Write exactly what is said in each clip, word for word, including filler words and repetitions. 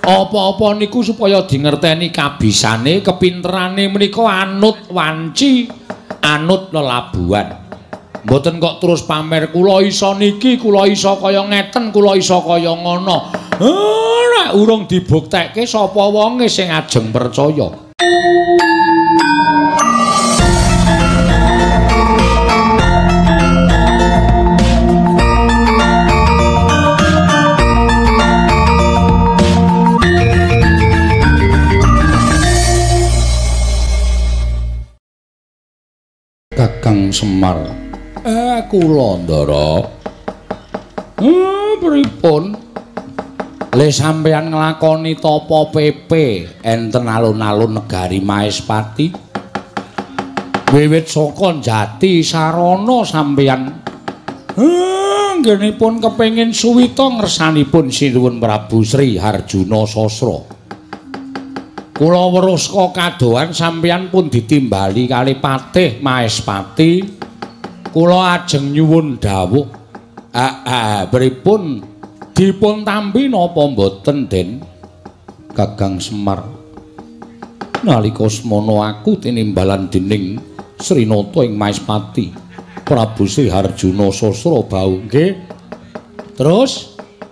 Apa-apa niku supaya dingerteni kabisane, kepinterane menika anut wanci, anut lelabuhan. Mboten kok terus pamer kula iso niki, kula iso kaya ngeten, kula iso kaya ngono. Ora urung dibuktekke sapa wonge sing ajeng percaya. Kakang Semar, eh kula Ndara. Eh pripun? Le sampeyan nglakoni tapa pepe enten alun-alun negari Maespati. Wiwit saka Jati Sarana sampeyan eh nggenipun kepengin suwita ngersanipun Sinuwun Prabu Sri Harjuna Sasra. Kula weruska kadohan sampeyan pun ditimbali kali Patih Maespati. Kula ajeng nyuwun dawuh. Ah, ah pripun dipun tampi napa mboten, Den? Kakang Semar. Nalika semana aku tinimbalan dening Srinata ing Maespati, Prabu Sri Harjuna Sasra bau nggih. Terus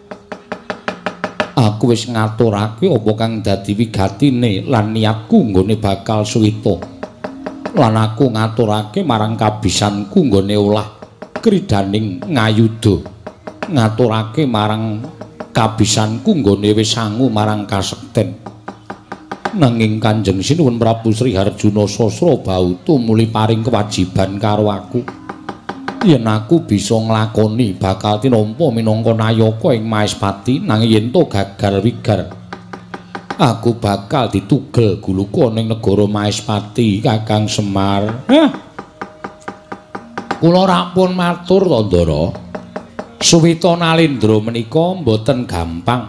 aku wis ngaturake apa kang dadi wigatine lan niatku nggone bakal suwita. Lan aku ngaturake marang kabisanku nggone olah kridaning ngayuda. Ngaturake marang kabisanku nggone wis sangu marang kasekten. Nanging Kanjeng Sinuwun Prabu Sri Harjuna Sasra bau tumuli paring kewajiban karo aku. Yen aku bisa nglakoni bakal tinampa minangka nayaka ing Maespati, nanging yen to gagal wigar aku bakal ditugel guluka ning negara Maespati. Kakang Semar, hah, kula rampun matur to Ndara, suwita nalindra menika mboten gampang.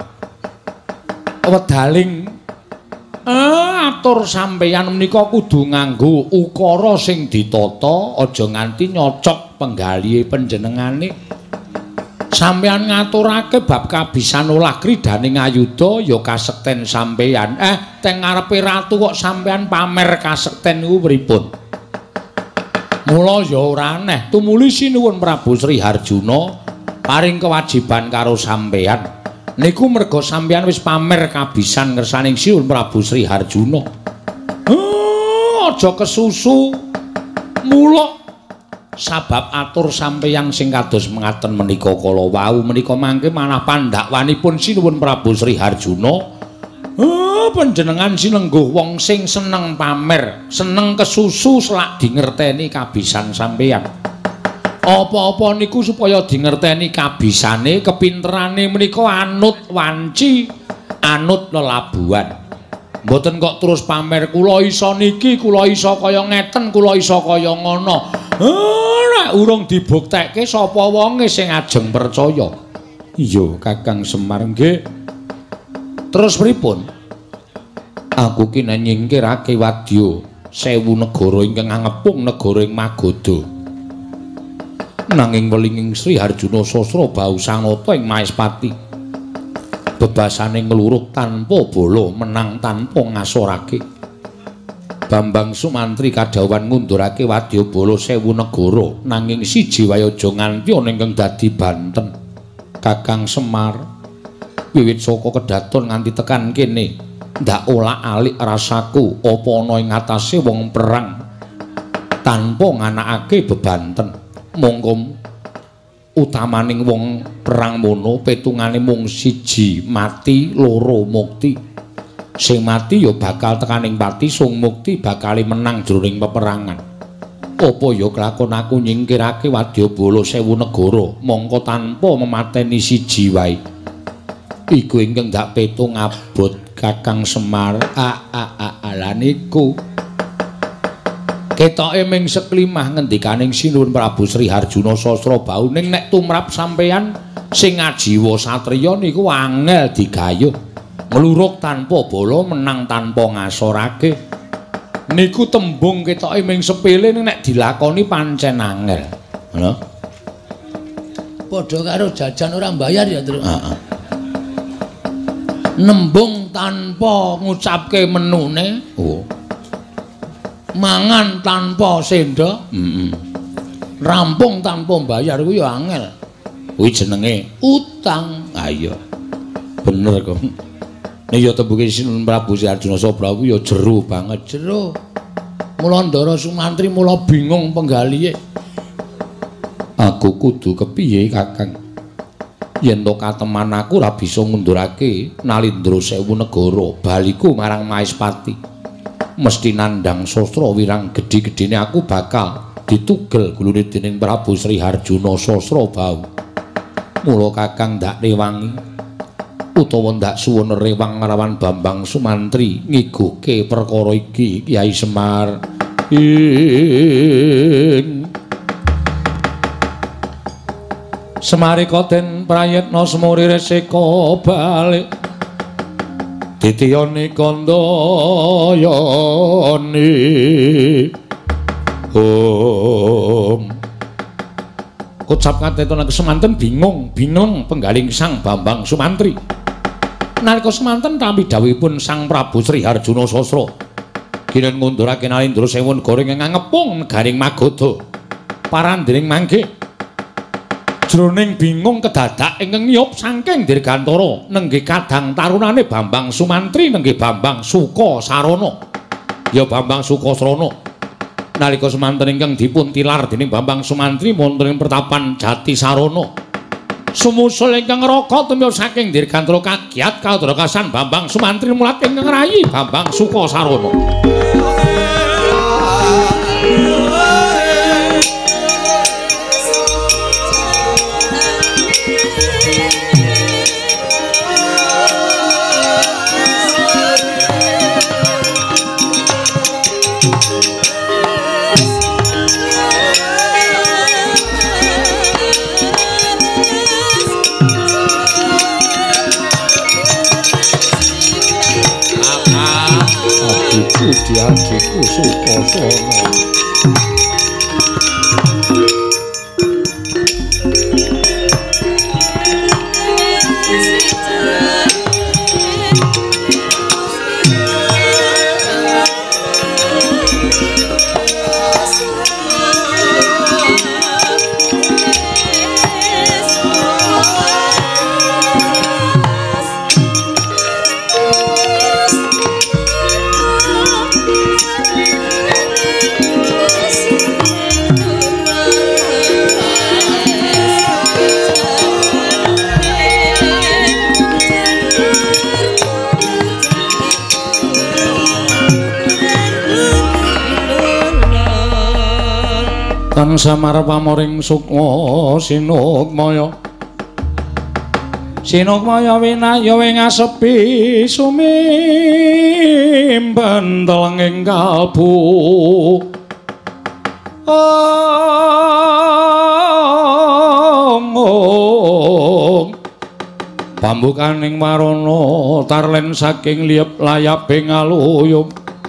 Wedaling eh atur sampeyan menika kudu nganggo ukara sing ditata, aja nganti nyocok penggalihe panjenengane. Sampeyan ngaturake bab kabisan olah kridaning ayuda ya kasekten sampeyan. Eh teng ngarepe ratu kok sampeyan pamer kasekten niku pripun? Mula ya ora aneh tumuli Sinuwun Prabu Sri Harjuna paring kewajiban karo sampeyan. Niku merga sampeyan wis pamer kabisan ngersaning Sinuwun Prabu Sri Harjuna. Oh, aja kesusu. Mula sabab atur sampeyan sing kados mengaten menika kala wau menika mangke manah pandhakwanipun Sinuwun Prabu Sri Harjuna. Oh, panjenengan sinengguh wong sing seneng pamer, seneng kesusu selak dingerteni kabisan sampeyan. Apa-apa niku supaya dingerteni kabisane, kepinterane menika anut wanci, anut lelabuhan. Mboten kok terus pamer kula iso niki, kula iso kaya ngeten, kula iso kaya ngono. Ora urung dibuktekke sapa wonge sing ajeng percaya. Iya, Kakang Semar nggih. Terus pripun? Aku ki nyingkirake wadya sewu negara ingkang ngepung negara ing Magoda. Nanging welinging Sri Harjuna Sasra bau sanata ing Maespati. Bebasane ngluruh tanpa bala, menang tanpa ngasorake. Bambang Sumantri kadhawuhan ngundurake wadya bala sewu negara, nanging siji wae aja nganti ana ingkang dadi banten. Kakang Semar, wiwit saka kedaton nganti tekan kene, ndak olak-alik rasaku apa ana ing atase wong perang tanpa nganakake bebanten. Monggo utamaning wong perang mono petungane mung siji mati, loro mukti. Sing mati ya bakal tekaning pati, sing mukti bakal menang jroning peperangan. Apa ya kelakon aku nyingkirake wadyabala sewu negara mongko tanpa memateni siji wae. Iku ingkang ndak petung abot Kakang Semar. A a a ala niku ketoke ming seklimah ngendikaning Sinuwun Prabu Sri Harjuna Sasra bau ning nek tumrap sampeyan sing ajiwa satriya niku angel digayuh. Ngluruk tanpa bala, menang tanpa ngasorake. Niku tembung ketoke ming sepele nek dilakoni pancen angel. Lho. Padha karo jajan ora mbayar ya, Tru. Heeh. nembung tanpa ngucapke menune. Oh. Mangan tanpa sendok. Heeh. Rampung tanpa bayar kuwi ya angel. Kuwi jenenge utang. Ha iya. Bener kok. Nek ya tembuke Sinten Prabu Sri Harjuna Sabra kuwi ya jero banget, jero. Mula Ndara Sumantri mula bingung penggalihe. Aku kudu kepiye, Kakang? Yen to kateman aku ora bisa ngundurake Nalindra Sewu Negara baliku marang Maespati. Mesti nandhang sastra wirang gedhe-gedhene aku bakal ditugel gulune dening Prabu Sri Harjuna Sasrabau. Mula Kakang ndak rewangi utawa ndak suwun rewang nglawan Bambang Sumantri ngiguke perkara iki Kyai Semar. Ing Semarika den prayitna semuri resika balik ditiyane kandayane om ucap kateton kesemanten bingung bingung penggaling Sang Bambang Sumantri nalika semanten tampi dawuhipun Sang Prabu Sri Harjuna Sasra ginen ngundurake Nalindra Sewu Negara ingkang ngepung negaring Magadha parandening mangke jroning bingung kedadak ingkang niyup saking dirgantara nenggih kadang tarunane Bambang Sumantri nenggih Bambang Sukasarana ya Bambang Sukasarana nalika semanten ingkang dipun tilar dening Bambang Sumantri wonten ing pertapan Jatisarana sumusul ingkang raka tumya saking dirgantara kagiat kadrakasan Bambang Sumantri mulat ingkang rayi Bambang Sukasarana. Adikku Sukasana. Kang Samar pamoring sukma sinukmaya sinukmaya winaya wing asepi sumimben telenging kalbu ong pambukaning warana tarlen saking liep layaping aluyum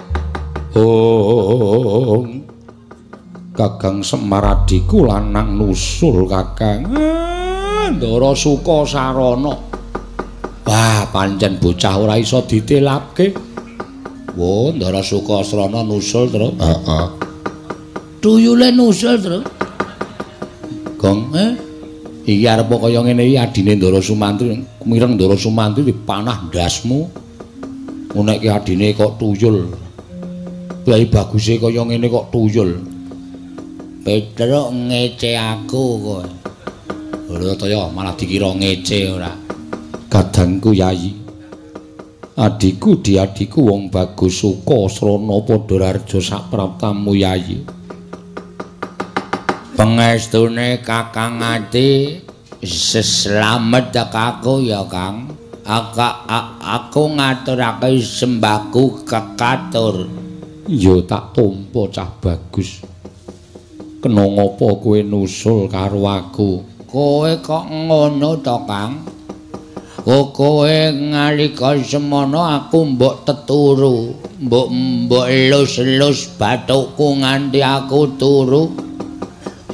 ong Kakang Semar adiku lanang nusul Kakang Ndara Sukasarana. Wah, pancen bocah ora iso ditelapke. Wo, Ndara Sukasarana nusul terus. Heeh. Tuyule nusul terus. Gong, eh? Iki arep kaya ngene iki adine Ndara Sumantri, mireng Ndara Sumantri dipanah ndasmu. Nek adine kok tuyul. Kyai baguse kaya ngene kok tuyul. Petruk ngece aku kowe. Ora kaya malah dikira ngece ora. Kadangku Yayi. Adiku diadiku wong bagus Sukasrana padha raja sapraptamu Yayi. Pangestune Kakang Ati seslamet aku ya Kang. Aka aku ngaturake sembahku kekatur. Ya tak tampa cah bagus. Kena ngopo kowe nusul karo aku? Kowe kok ngono to, Kang? Kok kowe nalika semono aku mbok teturu, mbok mbok elus-elus bathukku nganti aku turu.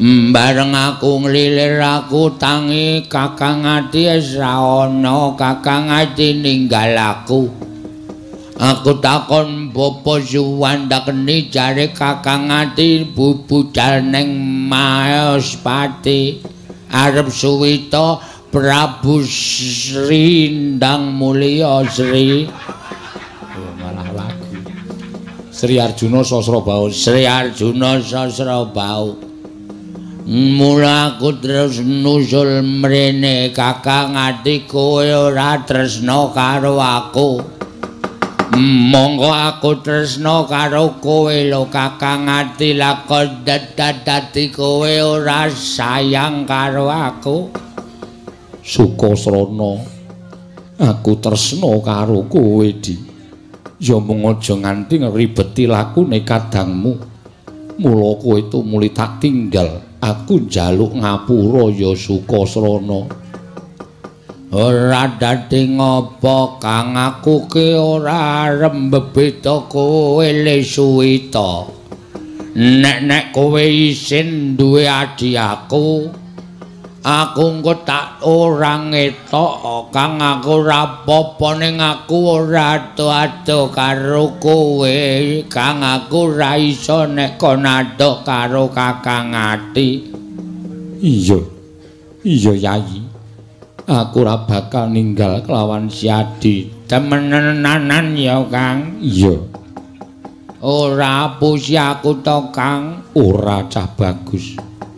Bareng aku nglilir aku tangi Kakang Ati ora ana, Kakang Ati ninggal aku. Aku takon bapa suwandakne jare Kakang Ati budal ning Mayospati arep suwita Prabu Sri Ndang Mulya Sri. Oh, malah lagu. Sri Arjuna Sasrabau, Sri Arjuna Sasrabau. Mula aku terus nusul mrene Kakang Ati kowe ora tresna karo aku. Monggo aku tresna karo kowe lho Kakang Ati lakon dadi kowe ora sayang karo aku. Sukasrana aku tresna karo kowe Di. Ya mung aja nganti ngribeti lakune kadangmu. Mula kowe tumuli tak tinggal. Aku njaluk ngapura ya Sukasrana. Ora dadi ngopo Kang aku ki ora arep beda kowe le Suwita. Nek-nek kowe isin duwe adhi aku, aku engko tak ora ngetok Kang aku ora apa ning aku ora ado-ado karo kowe Kang aku ora iso nek kon ado karo Kakang Ati. Iya. Iya Yayi. Aku ora bakal ninggal kelawan si Adi. Temenanan ya Kang. Iya. Ora apusi aku to Kang. Ora cah bagus.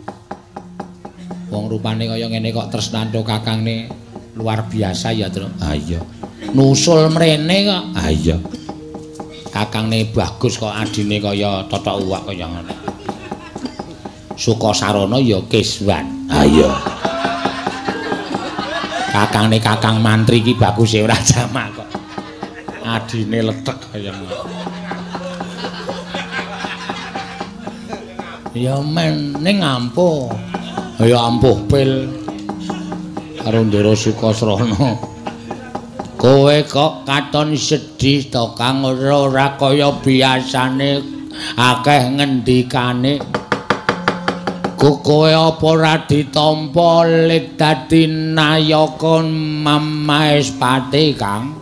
Wong rupane kaya ngene kok tresnanto kakangne luar biasa ya, Tru. Ah iya. Nusul mrene kok. Ah iya. Kakangne bagus kok adine kaya totok uwak kaya ngono. Sukasarana ya Kiswan. Ah iya. Kakangne Kakang Mantri iki baguse ora jamak kok. Adine letek kaya ngono. Ya men ning ampuh. Ya ampuh pil karo Ndara Sukasrana. Kowe kok katon sedih to Kang ora kaya biasane akeh ngendikane. Kowe apa ora ditampa lit dadi nayaka Maespati Kang?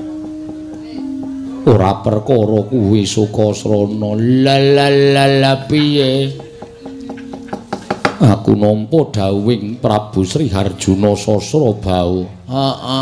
Ora perkara kuwi Sukasrana. Lalalala piye? Aku nampa dawuhing Prabu Sri Harjuna Sasrabau. Heeh.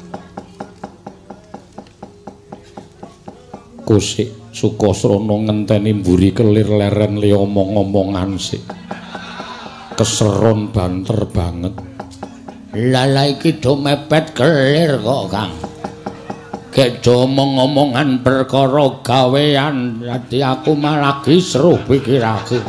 Kosik Sukasrana ngenteni mburi kelir leren le omong-omongan sik. Keseron banter banget. Lala iki do mepet kelir kok, Kang. Gek do omong-omongan perkara gawean, dadi aku malah seru pikirake.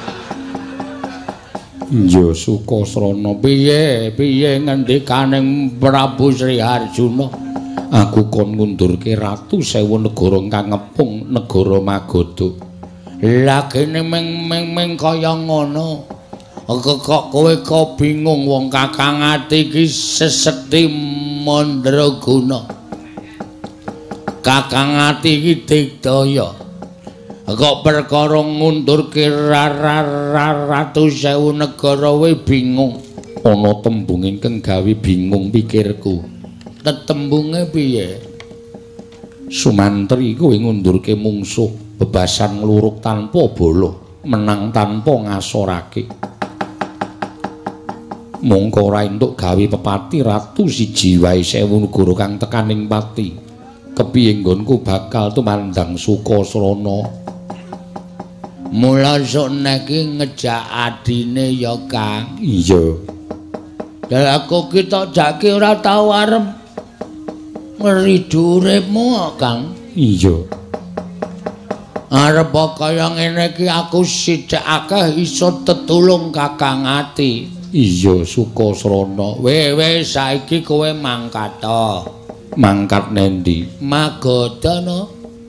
Ya Sukasrana piye piye ngendikaning Prabu Sri Harjuna. Aku kon ngundurke ratu sewu negara kang ngepung negara Magadha. Lah kene meng-meng kaya ngono. Kok kowe kok bingung wong Kakang Ati iki sesekti mandraguna. Kakang Ati iki digdaya. Kok perkara ngundurke ratu sewu negara we bingung. Ana tembung ingkang gawe bingung pikirku. Tetembunge piye? Sumantri kowe ngundurke mungsuh bebasan ngluruk tanpa bala, menang tanpa ngasorake. Mongko ora entuk gawe pepati ratu siji wae sewu negara kang tekaning pati. Kepiye nggonku bakal tumandang Sukasrana. Mula sok neki ngejak adine ya Kang. Iya. Lah aku ki tok jake ora tau arep ngridu uripmu Kang. Iya. Arep kaya ngene iki aku sithik akeh iso tetulung Kakang Ati. Iya Sukasrana. Wewe saiki kowe mangkat to. Mangkat nendi? Magadha no.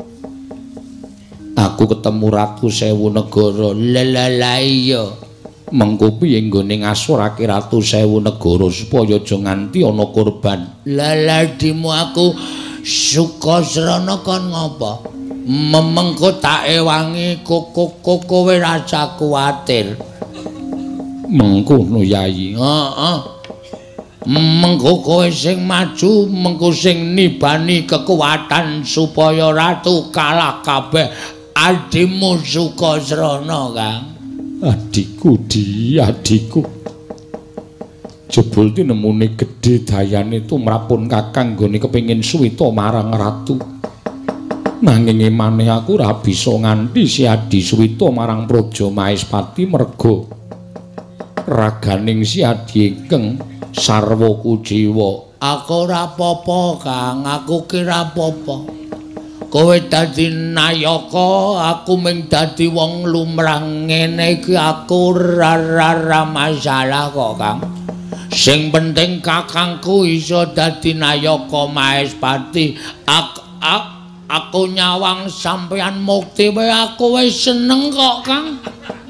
Aku ketemu ratu sewu negara. Lala iya. Mengko piye nggone ngasorake ratu sewu negara supaya aja nganti ana korban. Lala dimu aku Sukasrana kon ngopo? Memengko tak ewangi koko kowe rasa kuwatir. Mengkono Yayi. Heeh. Mengko kowe sing maju, mengko sing nibani kekuatan supaya ratu kalah kabeh adimu Sukasrana, Kang. Adikku di adikku. Jebul ti nemune gedhe dayane tumrapun Kakang nggone kepengin suwita marang ratu. Nanging maneh aku ora bisa nganti si Adi suwita marang Praja Maespati merga raganing si Adi ingkang sarwa kujiwa. Aku ora apa-apa, Kang. Aku kira apa-apa. Kowe dadi nayaka, aku mung dadi wong lumrah ngene iki aku ora masalah kok, Kang. Sing penting kakangku iso dadi nayaka Maespati. Aku, aku, aku nyawang sampeyan mukti wae aku wis seneng kok, Kang.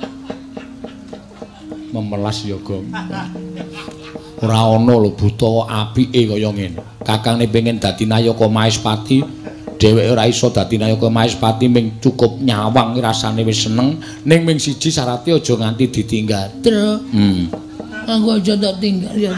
Memelas ya, Gong. Ora ana lho buta apike kaya ngene. Kakangne pengen dadi nayaka Maespati, dheweke ora iso dadi nayaka Maespati ming cukup nyawang rasane wis seneng, ning ming siji syaraté aja nganti ditinggal. Tru. Hmm. Aku aja tak tinggal ya.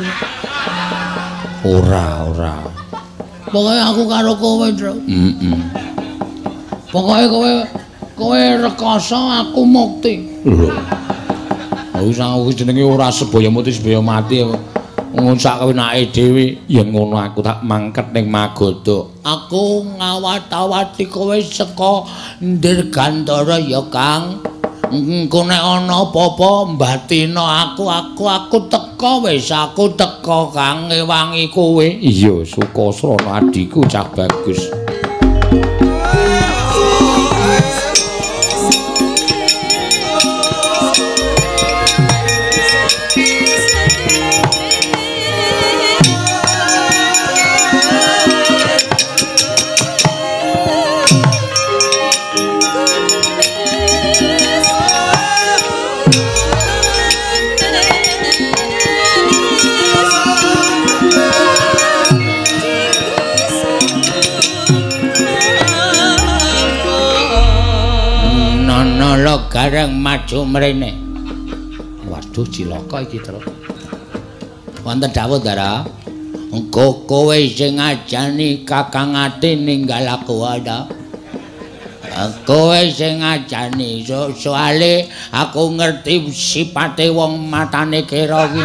Ora, ora. Pokoke aku karo kowe, Tru. Heeh. Pokoke kowe kowe rekoso aku mukti. Lho. Aku sang aku jenenge ora sebaya muti sebaya mati. Ngono sak kewenake dhewe yen ngono aku tak mangket ning Magoda. Aku ngawat-awati kowe saka Ndirgantara ya, Kang. Engko nek ana apa-apa mbatina aku aku aku teka wis aku teka, Kang, ngewangi kowe. Iya, Sukasrana adikku cah bagus. Gareng maju mrene. Waduh cilaka iki terus. Wonten dawuh Ndara. Engko kowe sing ngajani Kakang Ati ninggal aku ada. Kowe sing ngajani so soale aku ngerti sipate wong matane kira iki.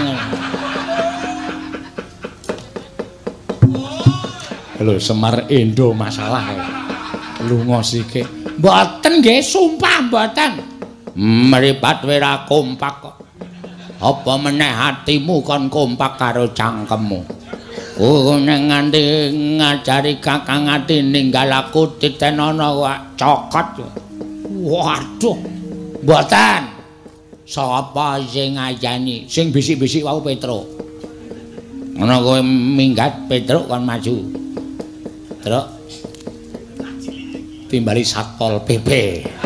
Lho Semar Endo masalah. Lunga sithik. Mboten nggih, sumpah mboten. Mripat wira kompak kok. Apa meneh atimu kon kompak karo cangkemmu. Oh nek nganti ngajari Kakang Ati ninggal aku titenono wak cokot. Waduh. Mboten. Sapa sing ngajani? Sing bisik-bisik wau Petro. Ngono kowe minggat Petro kon maju. Truk. Timbali Satpol P P.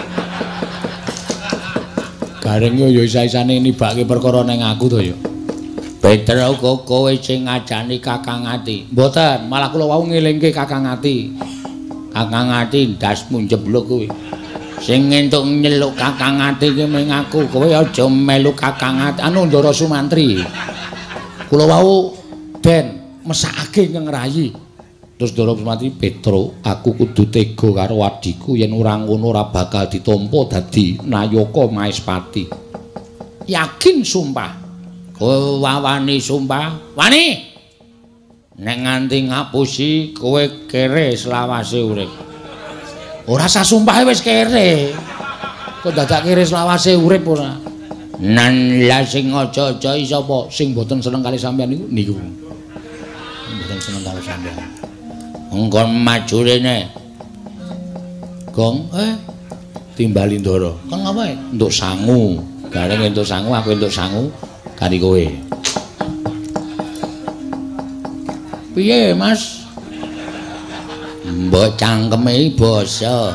Gareng yo ya isa-isane nibake perkara ning aku to ya. Petro kok kowe sing ngajani Kakang Ati. Mboten, malah kula wau ngelingke Kakang Ati. Kakang Ati ndasmu jeblok kowe. Sing entuk nyeluk Kakang Ati ki ming aku, kowe aja melu Kakang Ati. Anu Ndara Sumantri. Kula wau ben mesakake ngrayi. Terus Ndara Sumantri, Petro, aku kudu tega karo adhiku yen ora ngono ora bakal ditampa dadi nayaka Maespati. Yakin sumpah. Kowe wani sumpah? Wani. Nek nganti ngapusi kowe kere selawase urip. Ora sah sumpahe wis kere. Kok dadak kere selawase urip ora. Nan la sing aja-aja sapa sing mboten seneng kali sampean niku niku. Mboten seneng kali sampean. Engkon maju rene. Gong, eh timbali Ndara. Kon ngapae? Entuk sangu. Gareng entuk sangu, aku entuk sangu kari kowe. Piye, Mas? Mbok cangkeme basa.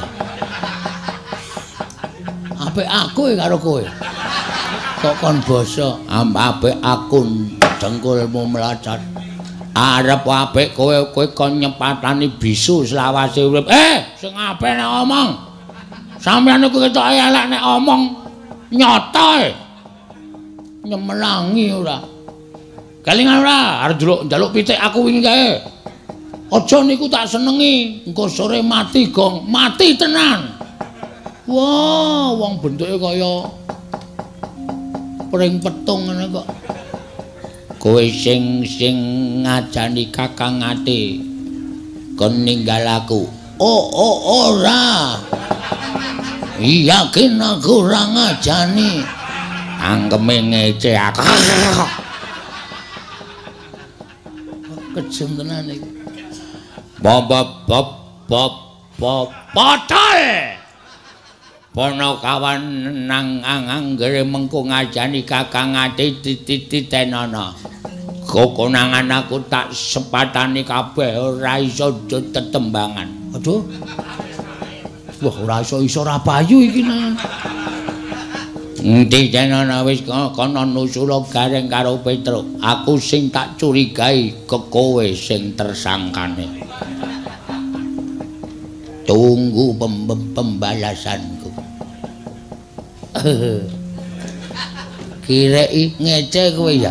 Apik aku karo kowe. Kok kon basa? Apik aku dengkulmu melacat. Arep apik kowe kowe kon nyepatani bisu selawase urip. Eh, sing apik nek omong. Sampeyan iku ketok elek nek omong nyata e. nyemelangi ora. Kelingan ora arep njaluk njaluk pitik aku wingi kae. Aja niku tak senengi, engko sore mati gong, mati tenan. Wah, wong bentuke kaya pring petung ngene kok. Kowe sing sing ngajani Kakang Ati kon ninggal aku. Oh, oh, ora. Yakin aku ora ngajani. Anggeme ngece aku. Kejem tenan iki. Bop bop bop bop bop potol. Ponokawan nang anggere mengko ngajani Kakang Ati titititenono. Kokonangan aku tak sepatani kabeh ora iso tetembangan. Aduh. Wah ora iso iso ora payu iki nang. Endi tenono wis kono nusula gareng karo Petruk. Aku sing tak curigai ke kowe sing tersangkane. Tunggu pem pembalasanku. Kirei ngece kowe ya.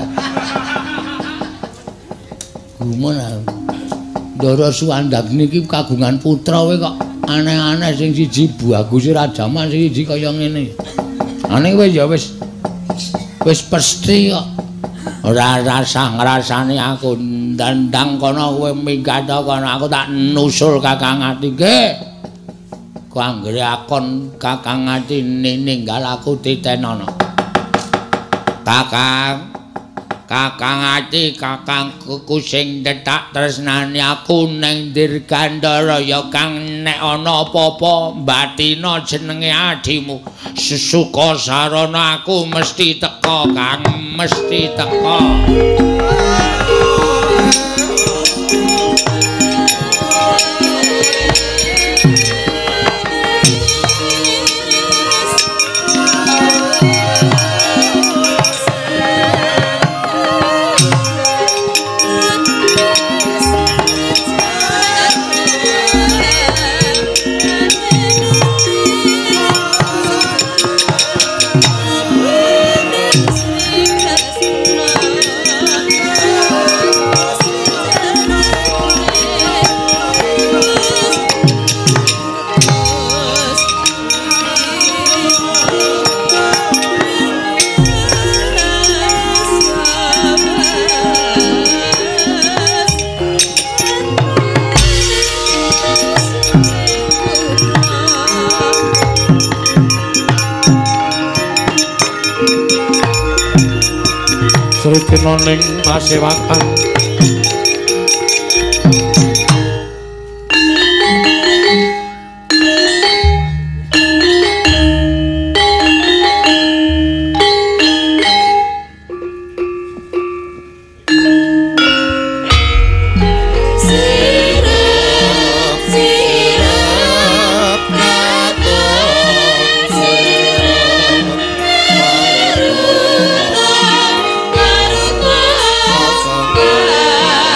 Gumun aku. Ndara Suwandak niki kagungan putra kowe kok aneh-aneh sing siji bagus Raja Mas sing siji kaya ngene. Ane kowe ya wis wis pesti kok. Ora rasah ngrasani aku ndandang kono kowe minggat kono aku tak nusul Kakang Ati nggih. Ku anggere akon Kakang Ati ninggal aku titenono. Kakang Kakang Ati kakangku sing detak tresnani aku ning Dirgandara ya Kang nek ana apa-apa batina jenenge adimu sesuka sarana aku mesti teka Kang mesti teka. Sritina ning pasewakan Bye.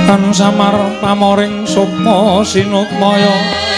Kan samar pamoring sukma sinukmaya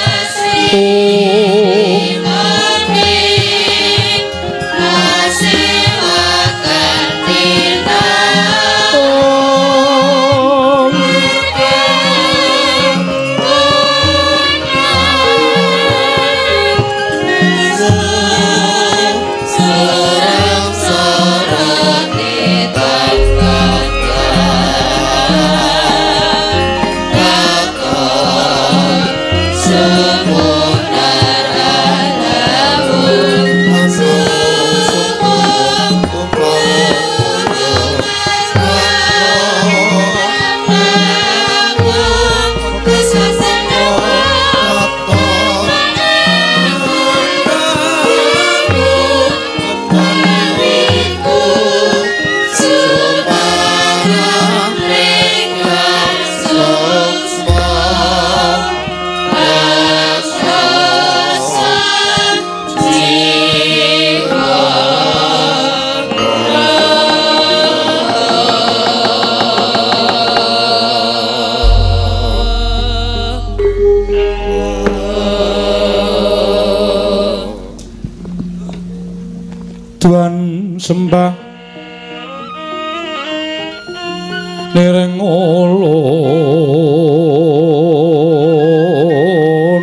sembah nireng ulun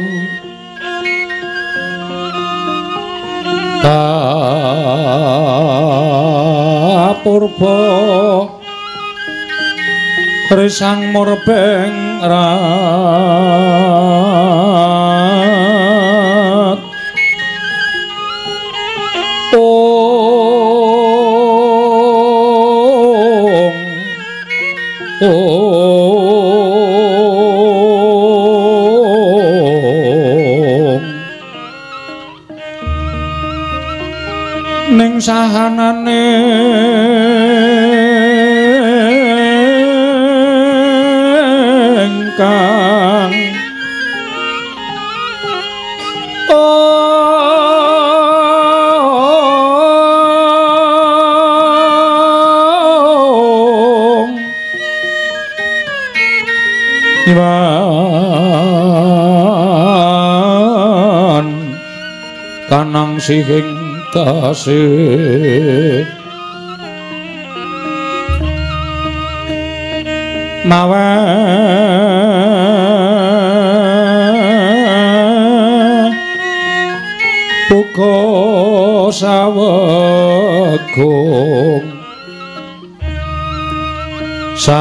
kapurba risang murbeng rat ning sahanane engkang Iwan kanang sihing tasih mawe buka sawegung sa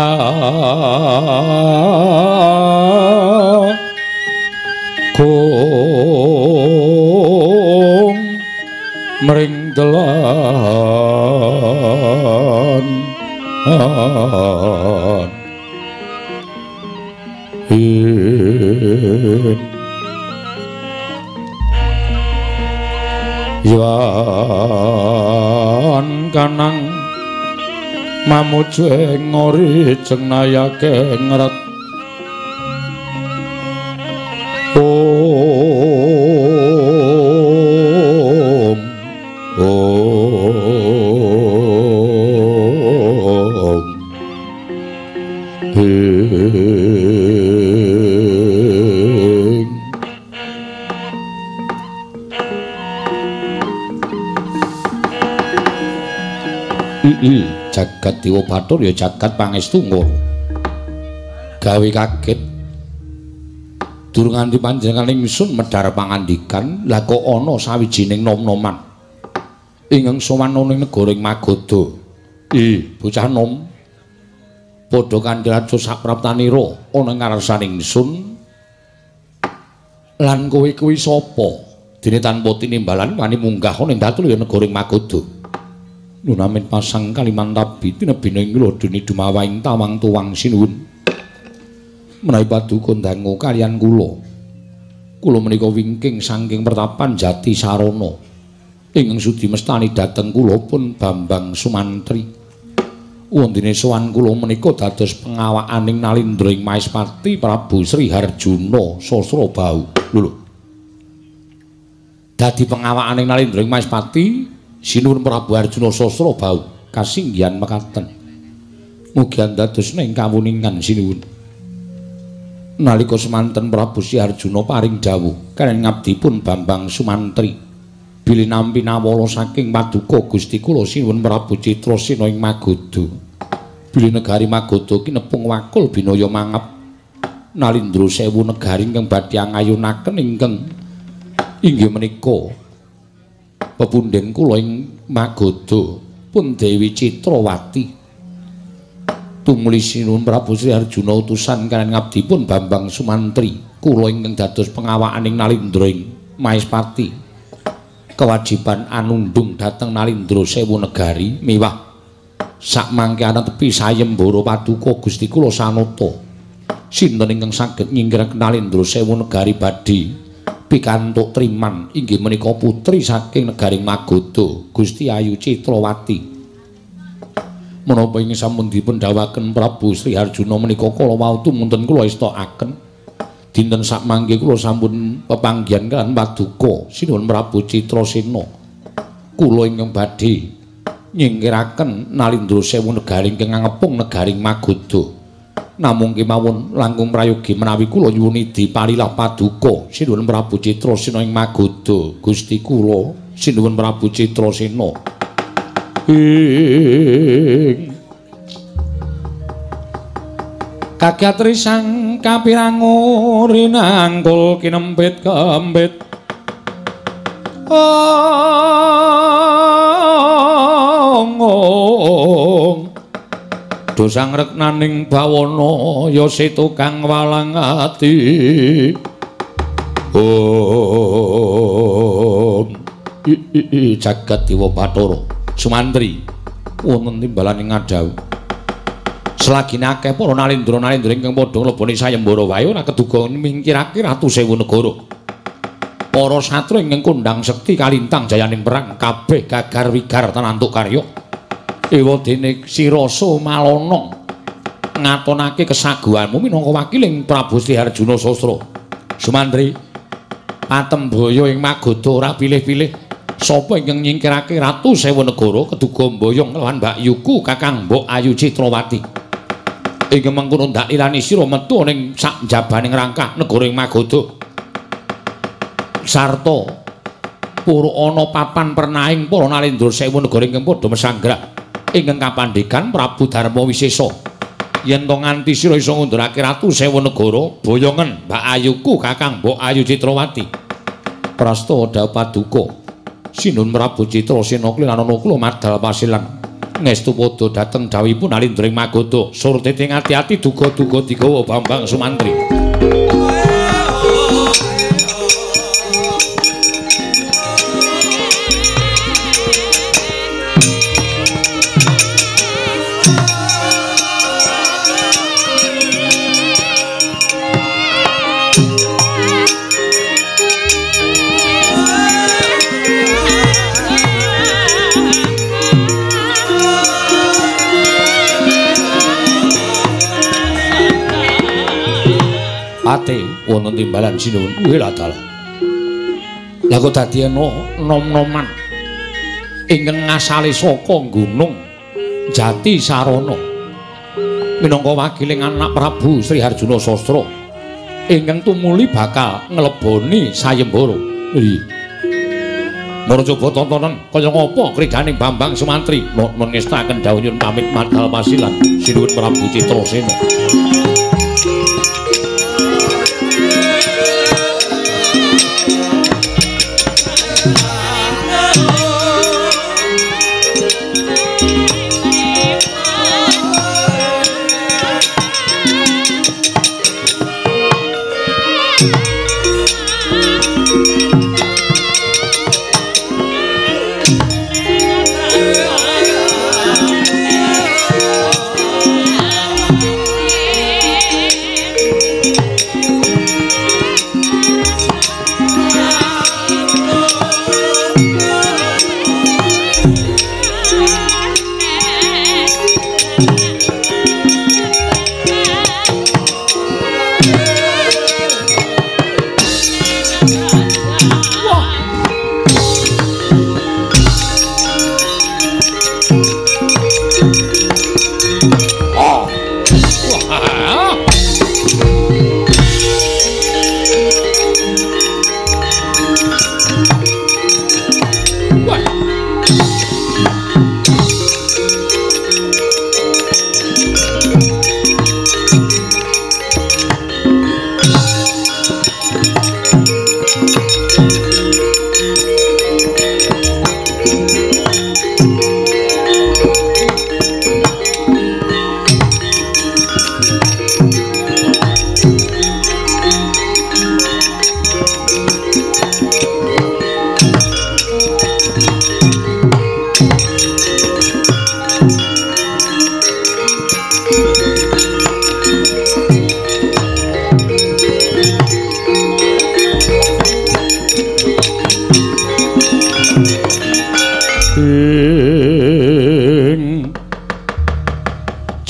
kung mring delan hin Iwan kanang mamuju ing ngori cengnayake ngret om om hing ii jagat Dewa Bathara ya jagat pangestu ngono gawe kaget durung nganti panjenengan ingsun medhar pangandikan lah kok ana sawijining nom-noman ingkang sowan ning negara Magoda ih bocah nom padha kanthi raja sapraptanira ana ing ngarsaning ingsun lan kowe kuwi sapa dene tanpa tinimbalan wani munggah ning datul ya negara Magoda nunamin pasang Kalimantabi tinebine kula dene dumawaing tawang tuwang sinuwun menawi paduka dangu kaliyan kula kula menika wingking saking pertapan Jati Sarana ingkang sudi mestani dhateng kula pun Bambang Sumantri wondene sowan kula menika dados pengawakaning Nalindra ing Maespati Prabu Sri Harjuna Sasrabau lho dadi pengawakaning Nalindra ing Maespati sinuwun Prabu Harjuna Sasrabau kasinggihan mekaten mugi dados ing kawuningan sinuwun Nalika semanten Prabu Sri Arjuna paring dawuh kaliyan ngabdipun Bambang Sumantri bilih nampi nawala saking Paduka Gusti kula sinuwun Prabu Citrasena ing Magoda. Bilih negari Magoda kinepung wakul binaya mangap Nalindra sewu negari ingkang badhe angayunaken ingkang inggih menika pepundhen kula ing Magoda pun Dewi Citrawati. Tumuli sinuwun Prabu Sri Arjuna utusan kaliyan ngabdipun Bambang Sumantri kula ingkang dados pengawakaning Nalindra ing Maespati kewajiban anundung dhateng Nalindra sewu negari miwah sak mangke ana tepi sayembara Paduka Gusti kula Sanata sinten ingkang saged nyingkiraken Nalindra sewu negari badhe pikantuk triman inggih menika putri saking negari Magoda Gusti Ayu Citrawati. Menapa ingkang sampun dipun dawuhaken Prabu Sri Arjuna menika kala wau tumunten kula istakaken dinten sak mangke kula sampun pepanggihan kaliyan Paduka sinuwun Prabu Citrasena kula ingkang badhe nyingkiraken Nalindra sewu negari ingkang ngepung negari Magoda namung kemawon langkung prayogi menawi kula nyuwun diparilah Paduka sinuwun Prabu Citrasena ing Magoda Gusti kula sinuwun Prabu Citrasena ing kagatri sang kapirangu rinangkul kinempit kembit ong dosang reknaning bawana ya setukang walang ati ong jagat dewa Bathara Sumantri wonten timbalan ing ngadhau selagine akeh para nalindra-nalindra ingkang padha ngleboni sayembara wae ora keduga mingkirake ratu sewu negara para satru ingkang kondhang sekti kalintang jayaning perang kabeh gagar wigar tanantuk karya ewadene Sirasa Malana ngatonake kesaguhanmu minangka wakiling Prabu Sri Arjuna Sastra Sumantri Patembaya ing Magoda ora pilih-pilih sapa ingkang nyingkirake ratu sewu negara keduga mboyong lawan Mbak Yuku Kakang Mbok Ayu Citrawati ingkang mengkono ndak ilani sira metu ning sak jabaning rangkah negara ing Magoda sarta pura ana papan pernaing para nalindra sewu negara ingkang padha mesanggrah ingkang kapandhekan Prabu Darma Wisesa yen to nganti sira isa ngundurake ratu sewu negara boyongen Mbak Ayuku Kakang Mbok Ayu Citrawati prasta dawuh Paduka Sinuwun Prabu Citrasena klinan kula madal pasilan ngestu padha dhateng dawuhipun Nalindra ing Magoda surti ing ati-ati duga-duga digawa Bambang Sumantri. Pate wonten timbalan sinuwun wela dalah. Lah kok dadi ana nom-noman ingkang ngasale saka gunung Jati Sarana minangka wakiling anak Prabu Sri Arjuna Sastra ingkang tumuli bakal ngleboni sayembara. Nggih. Mara coba tontonan kaya ngapa kriganing Bambang Sumantri mengestaken dawuh nyuwun pamit madal pasilan sinuwun Prabu Citrasena. Yeah.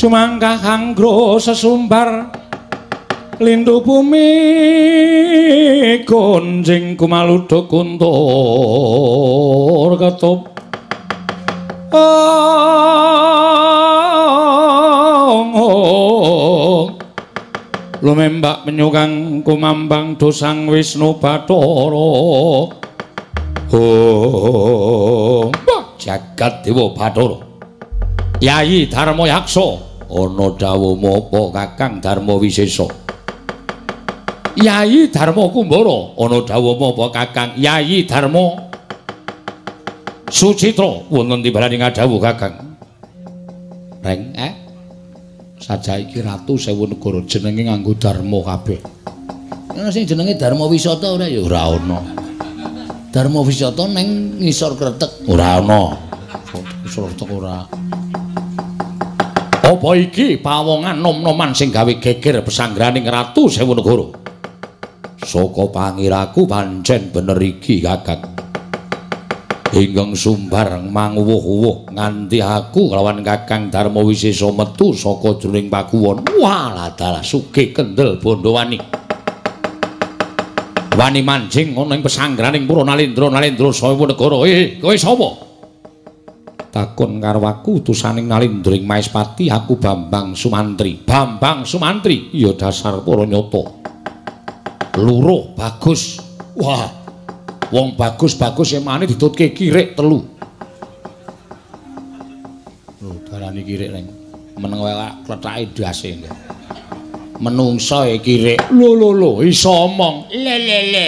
sumangkah kanggo sesumbar lindu bumi gonjing kumaluduk kuntur ketup oh lumembak menyukang kumambang dosang Wisnu Bathara oh jagat dewa Bathara Yayi Darma Yaksa ana dawuh apa Kakang Darma Wisesa Yayi Darma Kumbara ana dawuh apa Kakang Yayi Darma Sucitra wonten timbalaning dawuh Kakang Reng eh sajaiki Ratu Sewu Negara jenenge nganggo Darma kabeh ana sing jenenge Darma Wisata ora ya ora ana Darma Wisata ning ngisor Kretek ora ana ngisor Kretek ora apa iki pawongan nom-noman sing gawe geger pesanggraning Ratu Sewu Negara saka pangiraku pancen bener iki Kakang ingkang sumbar manguwuh-uwuh nganti aku kelawan Kakang Darma Wisesa metu saka jroning pakuwon walah dalah sugih kendel bondo wani wani manjing ana ing pesanggraning Pura Nalendra Nalendra Sewu Negara eh kowe sapa takon karo aku utusaning Nalendring Maespati aku Bambang Sumantri Bambang Sumantri ya dasar para nyata luruh bagus wah wong bagus-bagus emane ditutke kirik telu lho darani kirik reng meneng wae klethake dase menungso e kirik lho lho lho iso omong le le le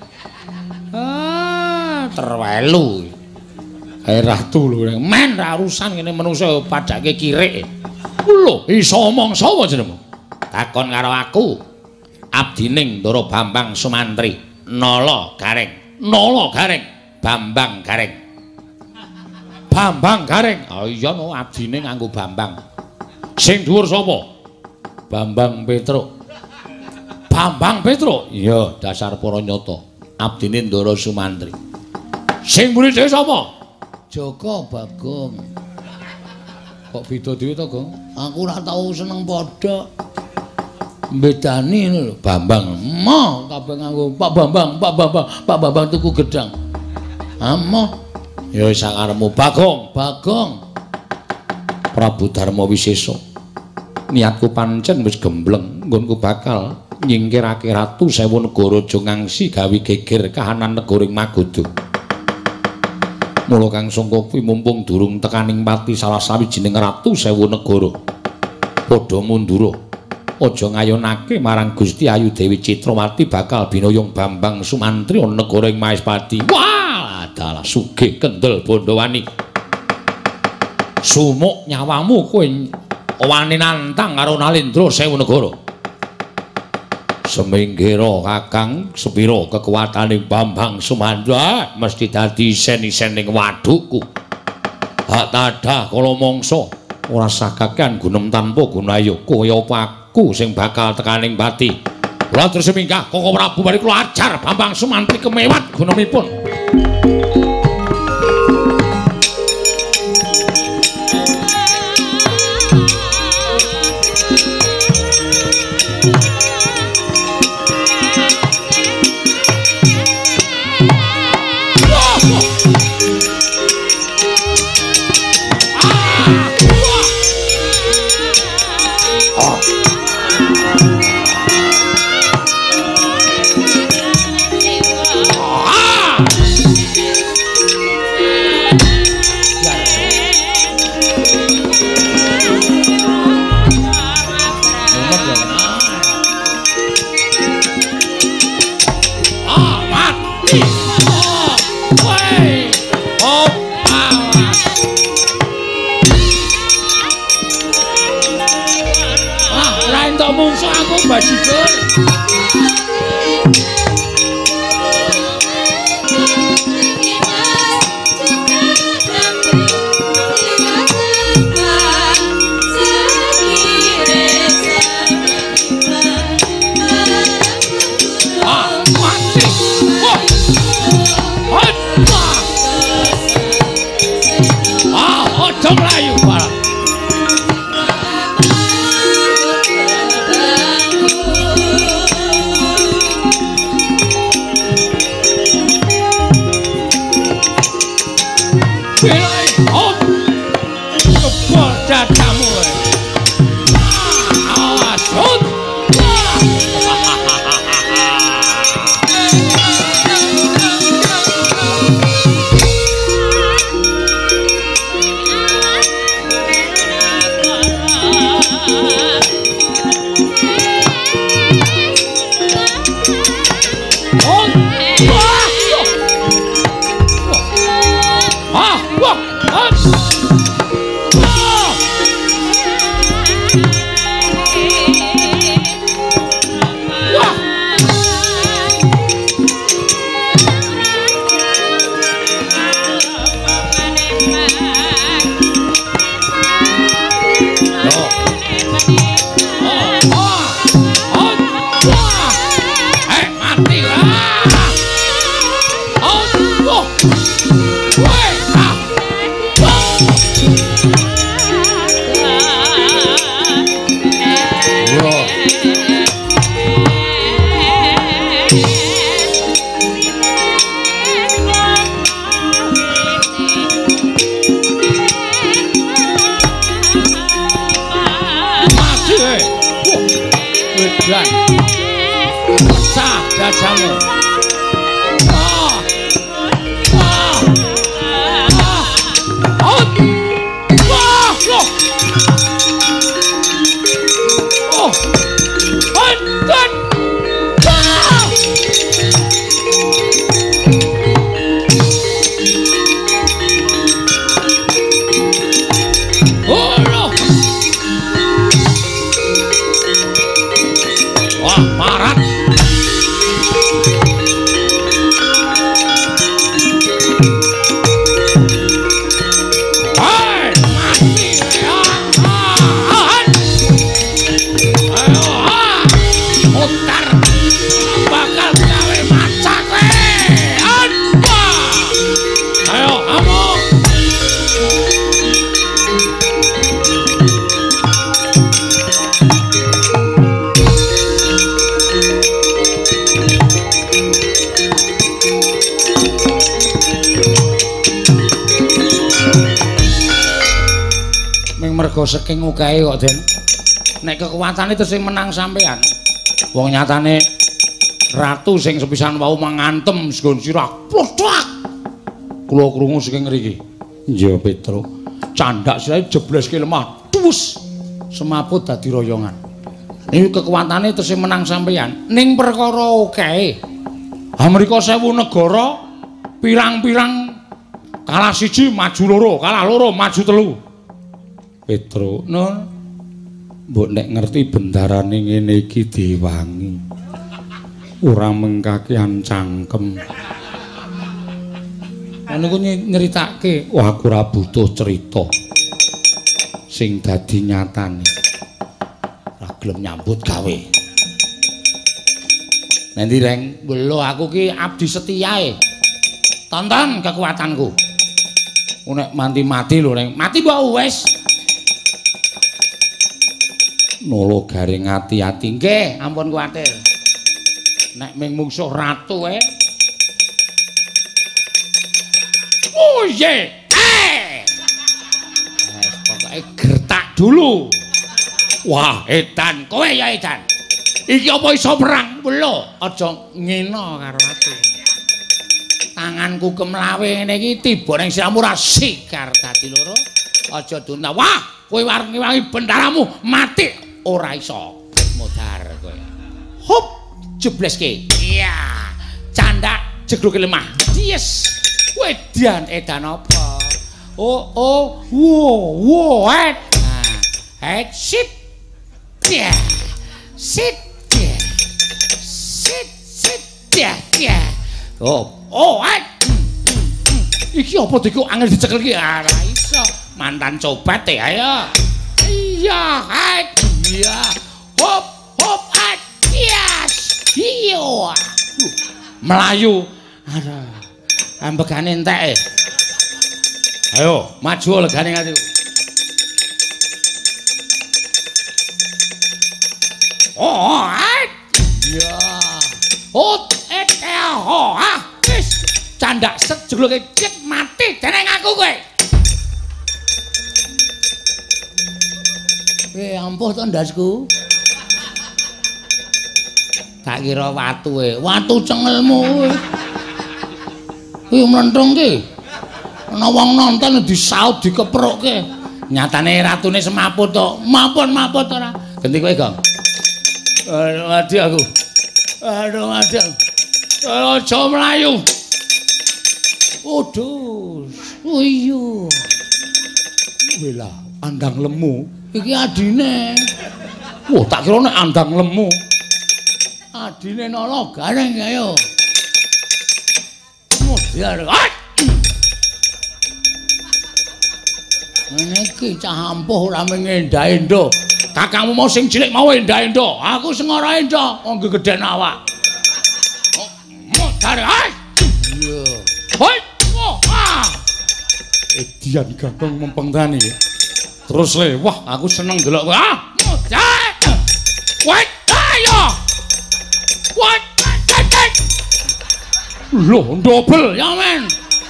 ah terwelu ae ratu lho reng men ra urusan ngene menungso padake kirik lho iso omong sapa jenengmu takon karo aku abdining Ndara Bambang Sumantri Nala Gareng Nala Gareng Bambang Gareng Bambang Gareng oh iya no abdine nganggo Bambang sing dhuwur sapa Bambang Petruk Bambang Petruk iya dasar para nyata abdine Ndara Sumantri sing mburi dhewe sapa Jaka Bagong kok beda dhewe to Gong aku ora tau seneng padha bedani lho Bambang mo kabeh nganggo Pak Bambang Pak Bambang Pak Bambang tuku gedang amo ya wis sakarepmu Bagong Bagong Prabu Darma Wisesa niatku pancen wis gembleng nggonku bakal nyingkirake Ratu Sewu Negara aja ngangsi gawe geger kahanan negoring Magoda mula kang sangka kuwi mumpung durung tekaning pati salah sawijining Ratu Sewu Negara padha mundura aja ngayunake marang Gusti Ayu Dewi Citrawati bakal binoyong Bambang Sumantri ana negara ing Maespati. Wah, dalah sugih kendel bondo wani. Sumuk nyawamu kowe wani nantang karo Nalendra Sewu Negara. Seminggira Kakang sepira kekuwataning Bambang Sumantri mesti dadi isen-isen ning wadukku. Hak tadah kala mangsa ora sakakean gunem tanpa gunayu kaya apa aku sing bakal tekaning pati. Kula terus mingkah Koko Prabu bari kula ajar Bambang Sumantri kemewat gunemipun. Bajigur ah, ojo mlayu barang Saking ukae kok Den. Nek kekuatane terus sing menang sampean. Wong nyatane ratu sing sepisan wau mangantem sgon sirah. Plodak. Kula krungu saking ngriki. Iya Petro. Candak sirahe jebleske lemah. Tuwus. Semaput dadi royongan. Iki kekuatane terus sing menang sampean. Ning perkara ukae. Amerika sewu negara pirang-pirang kalah siji maju loro, kalah loro maju telu. Petro, Nun, mbok nek ngerti bendarane ngene iki diwangi. Ora mengkakean cangkem. Ngono ku nyeritake, wah aku ora butuh cerita. Sing dadi nyatane. Ora gelem nyambut gawe. Nanti Reng, lho aku ki abdi setiae. Tonton kekuatanku. Nek mati-mati lho Reng, mati mbok wis. Nolo garing ati-ati nggih ampun kuwatir nek ming mungsuh ratu eh oh ye eh wis pokoke gertak dulu wah edan kowe ya edan iki apa iso perang lho aja ngena karo aku tanganku kemlawe ngene iki tiba ning siramu ra sikar dadi loro aja dunta wah kowe wangi-wangi bendaramu mati ora iso modar kowe. Hop jebleske. Iya. Candak jegluke lemah. Yes. Wedan edan apa? Oh oh wo wo et. Nah, et sit. Ya. Sit. Ya. Sit sit ya. Ya. Oh oh et. Iki apa diku angel dicekel iki? Ora iso. Mantan cobat e ayo. Iya, et. Iya, hop, hop, at, yes, iyo, Melayu, ada, ambekane entek. Ayo, maju legane ngati. Oh, at, iya, hot, et, eh, ho, ah, wis, candak set jegluke cek mati, deneng aku kowe. Eh ampuh to ndasku. Tak kira watu e, watu cengelmu. Kuwi mlenthung ki. Ana wong nonton disaut dikeprokke. Nyatane ratune semaput to. Mapun-maput ora. Genti kowe, Gong. Aduh mati aku. Aduh mati. Aja mlayu. Waduh. Uyu. Wela, andang lemu. Iki adine. Wah, tak kira nek andang lemu. Adine Nala Gareng ayo. Mudhar. Ngene iki cah ampuh ora mengendha-endha. Kakangmu mau sing cilik mau endha-endha. Aku sing ora endha, wong gedhen awak. Mudhar. Iya. Hoi. Oh, ah. Edian Kakang mempeng tani. Terus le, wah aku seneng delok kowe. Ah, mudhar. Wait, ayo. What? Loh, double ya men.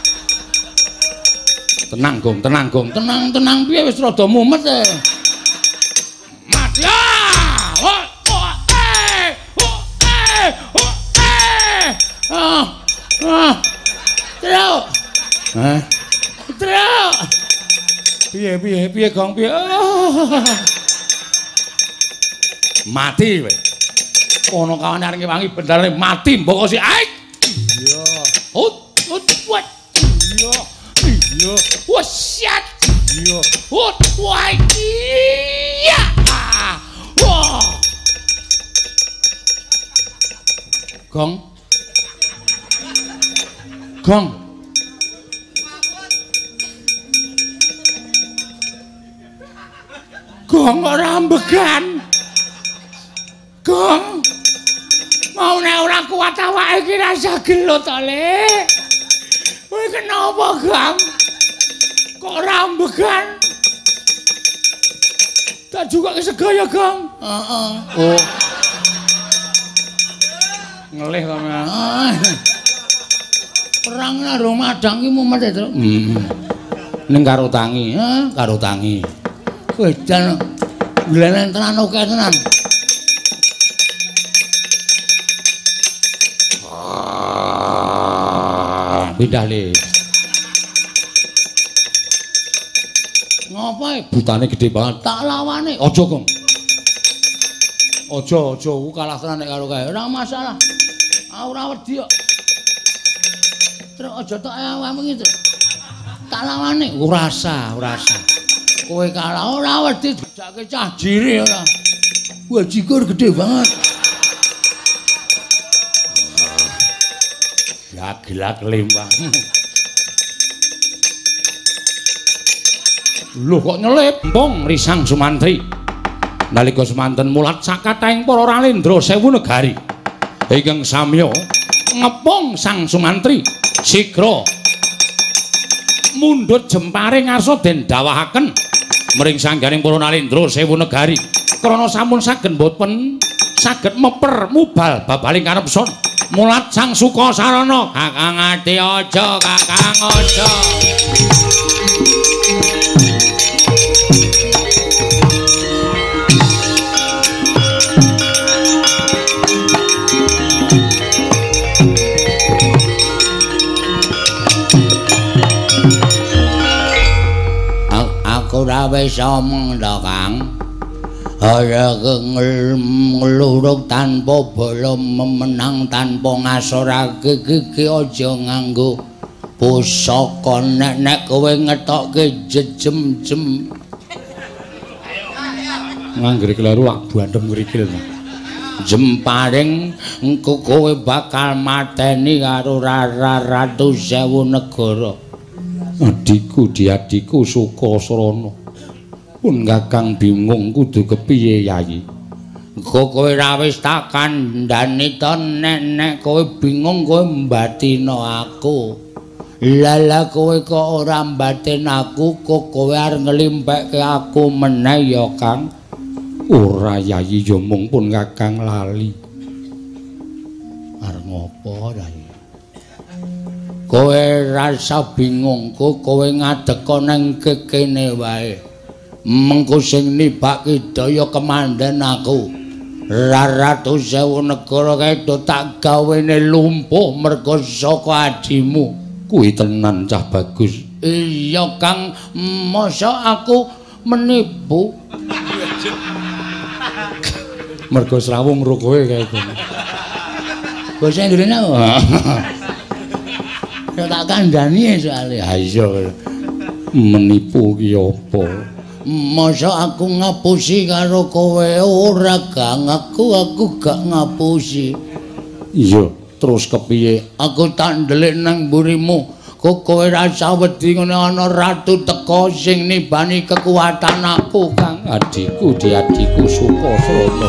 Tenang Gong, tenang Gong, tenang tenang piye wis rada mumet e. Mas ya. Oh, oh, eh, oh, eh, oh, eh. Ah, ah. Truk. Hah? Truk. Piye piye piye Gong piye? Oh. Mati kowe. Ono kawane areng wangi bendane mati mbok si aik. Iya. Hut hut wat. Iya. Iya. Wah shit. Iya. Hut wai. Iya. Wah. Gong. Gong. Gong ora ambegan. Gong. Mau nek ora kuat awake iki rasa gelut to, Le. Kowe kenapa, Gong? Kok ora ambegan? Tak juga kesegaya, Gong. Heeh. Oh. Ngelih to, Mas. Perang karo madang iki mumet to. Heeh. Ning karo tangi, ha, karo tangi. Kowe jan glenen tenan oke tenan. Pindah le. Ngopo butane gede banget. Tak lawane. Aja, Gong. Aja, aja ku kalah tenan nek karo kae. Ora masalah. Aku ora wedi kok. Terus aja tok awakmu iki. Tak lawane. Ora usah, ora usah. Kowe kalah ora wedi dijake cah jiri ora. Wah, jikur gede banget. Gelak lembang. Lho kok nyelip Mpong Risang Sumantri. Nalika semanten mulat sakataing para ralendra sewu negari. Ingkang samya ngepong Sang Sumantri sigra mundhut jempare ngarsa den dawahaken mring sanggaring para ralendra sewu negari. Krana sampun saged boten saged meper mubal babaling karepson. Mulat Sang Sukasarana, Kakang ati aja, Kakang aja. Aku ora wis omong to, Kang. Ora ngeluruk tanpa bala memenang tanpa ngasorake iki aja nganggo pusaka nek kowe ngetokke jejem-jem. Nganggere kleru wak bandem ngrikil. Jemparing engko kowe bakal mateni karo Ratu Sewu Negara. Adikku diadiku Sukasrana. Pun Kakang bingung kudu kepiye Yayi. Kok kowe ra wis tak kandhani to nek kowe bingung kowe mbatina aku. Lala kowe kok ora mbatin aku kok kowe arep nglimpekke aku meneh ya Kang. Ora Yayi ya mung pun Kakang lali. Arep ngopo Yayi? Kowe rasa bingung kok kowe ngadeka nang kekene wae. Mengko sing nibake daya kemandan aku Ratu Sewu Negara kae do tak gawene lumpuh merga saka adimu. Kuwi tenan cah bagus. Iya Kang, masa aku menipu. Merga srawung ro kowe kae kono. Basa Inggrisne. Ya tak kandhani soalé. Ha iya. Menipu ki apa? Masa aku ngapusi karo kowe ora gang aku aku gak ngapusi. Iya, terus kepiye? Aku tak ndelik nang mburimu. Kok kowe rasa wedi ngene ana ratu teka sing nibani kekuatan aku, Kang. Adikku di adikku Sukasana.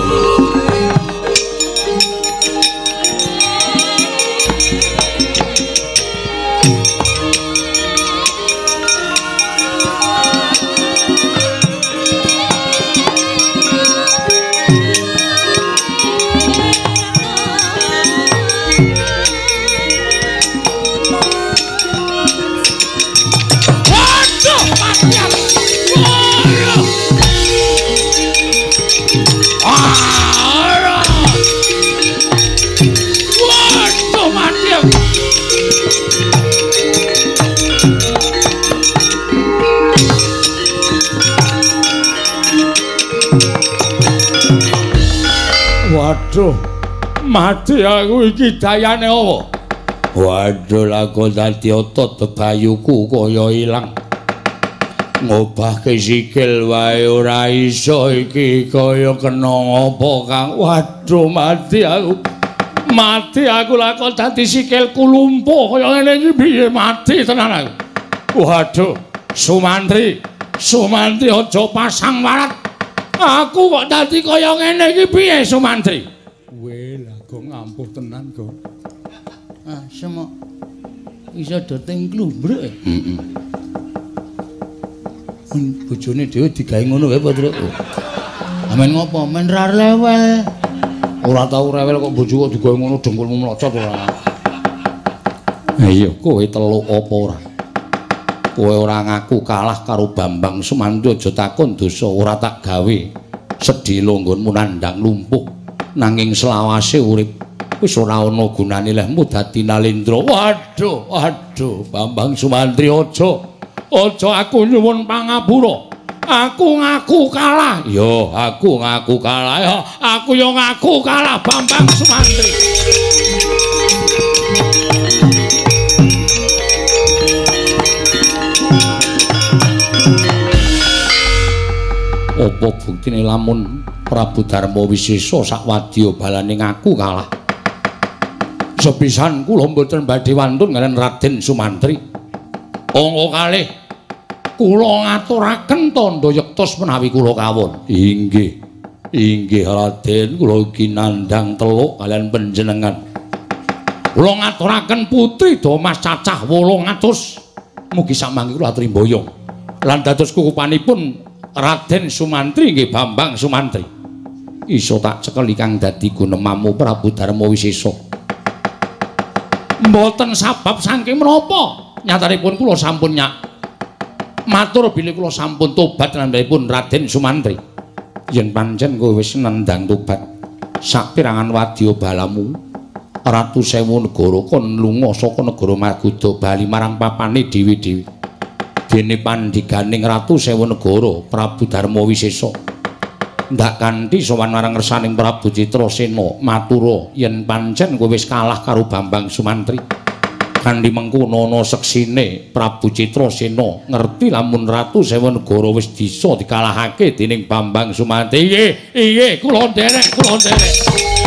Waduh, mati aku iki dayane apa? Waduh, laku dadi otot bebayuku kaya ilang. Ngobahke sikil wae ora iso iki kaya kena apa, Kang. Waduh, mati aku. Mati aku laku dadi sikilku lumpuh kaya ngene iki piye mati tenan aku. Waduh, Sumantri, Sumantri aja pasang warat. Aku kok dadi kaya ngene iki piye Sumantri? Weh lah kok ngampuh tenan kok. Ah, semok iso doting klumbruk. Heeh. Men bojone dhewe digawe ngono wae, Pak Tru. Amen ngopo? Men rar lewel. Ora tau rewel kok bojo kok digawe ngono dengkulmu mlocot ora. Ha iya, kowe teluk apa ora? Kowe ora ngaku kalah karo Bambang Sumantri aja takon dosa ora tak gawe sedhela nggonmu nandhang lumpuh nanging selawase urip wis ora ana gunane lehmu dadi Nalendra. Waduh, waduh, Bambang Sumantri aja aja aku nyuwun pangapura. Aku ngaku kalah. Yo, aku ngaku kalah. Yo, aku yo ngaku kalah Bambang Sumantri. Apa buktine lamun Prabu Darma Wisesa sak wadya balane ngaku kalah? Sepisan kula mboten badhe wantun kaliyan Raden Sumantri. Angka kalih kula ngaturaken tandha yektos menawi kula kawon. Inggih. Inggih Raden, kula iki nandhang teluk kaliyan panjenengan. Kula ngaturaken putri Damas cacah wolung atus. Mugi samangke kula aturi mboyong. Lan dados kukupanipun Raden Sumantri nggih Bambang Sumantri. Iso tak cekel ingkang dadi gunemamu Prabu Darma Wisesa. Mboten sabab saking menapa nyatanipun kula sampun nyak matur bilih kula sampun tobat nandhapun Raden Sumantri. Yen pancen kowe wis nendang tobat sapirangan wadya balamu Ratu Sewu Negara kon lunga saka negara Margoda bali marang papane dhewe-dhewe. Dene pandhiganing Ratu Sewu Negara Prabu Darma Wisesa ndak kanthi sowan marang ngersaning Prabu Citrasena matura yen pancen kowe wis kalah karo Bambang Sumantri. Kanthi mengkono ana seksine Prabu Citrasena ngerti lamun Ratu Sewu Negara wis bisa dikalahake dening Bambang Sumantri. Iye, iye, kula nderek, kula nderek.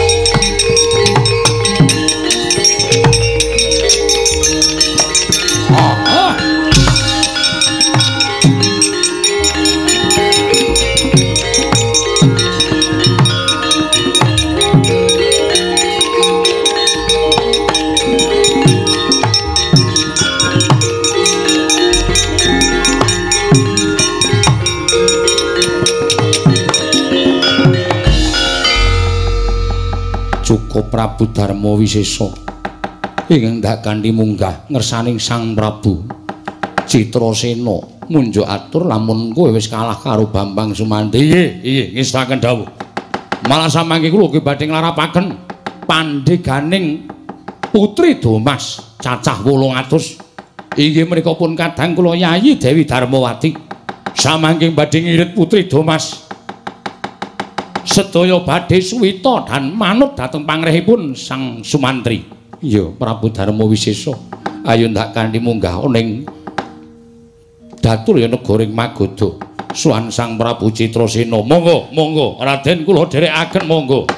Cukup Prabu Darma Wisesa ingkang dak kanthi munggah ngersaning Sang Prabu Citrasena munjuk atur lamun kowe wis kalah karo Bambang Sumantri. Iye, iye, ngestaken dawuh. Malah samangke kula ugi badhe nglarapaken pandheganing putri Damas cacah wolung atus. Inggih menika pun kadang kula Yayi Dewi Darmawati samangke badhe ngirit putri Damas sedaya badhe suwita dan manut dhateng pangrehipun Sang Sumantri. Iya, Prabu Darma Wisesa. Ayo ndak kanthi munggah ning datur ya negaring Magoda. Suwan Sang Prabu Citrasena. Monggo, monggo Raden kula dherekaken monggo.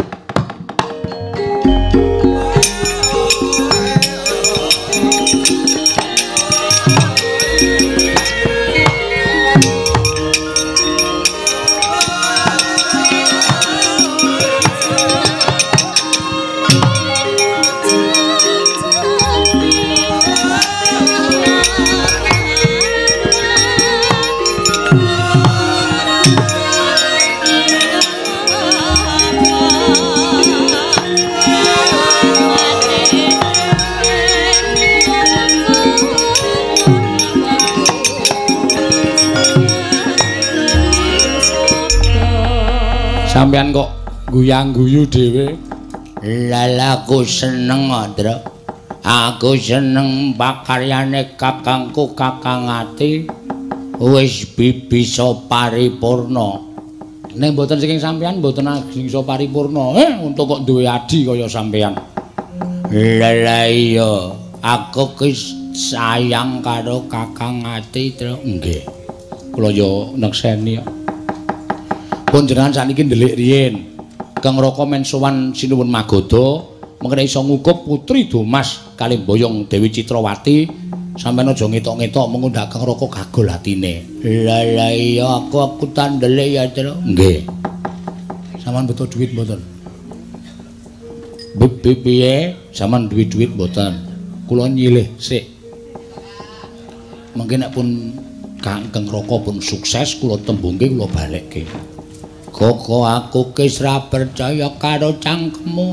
Sampeyan kok guyang-guyu dhewe. Lala aku seneng, Ndra. Aku seneng pakaryane kakangku Kakang Ati wis bisa paripurna. Nek mboten saking sampeyan mboten bisa paripurna. Eh, untuk kok duwe adi kaya sampeyan. Lala iya, aku ki sayang karo Kakang Ati, Ndra. Nggih. Kula ya nekseni kok. Pun jenengan saniki ndelik riyin Kang Raka men sowan sinuwun Magoda mengko iso ngukup putri Domas kalih boyong Dewi Citrawati sampeyan aja ngetok-ngetok mengko ndak Kang Raka kagol atine. Lah lah iya aku aku tandelik ya, Tru. Nggih. Sampeyan butuh duit mboten? Piye? Sampeyan duwe duit mboten? Kula nyilih sik. Mengki nek pun Kang Raka pun sukses kula tembungke kula balekke. Koko aku kis ra percaya karo cangkemmu.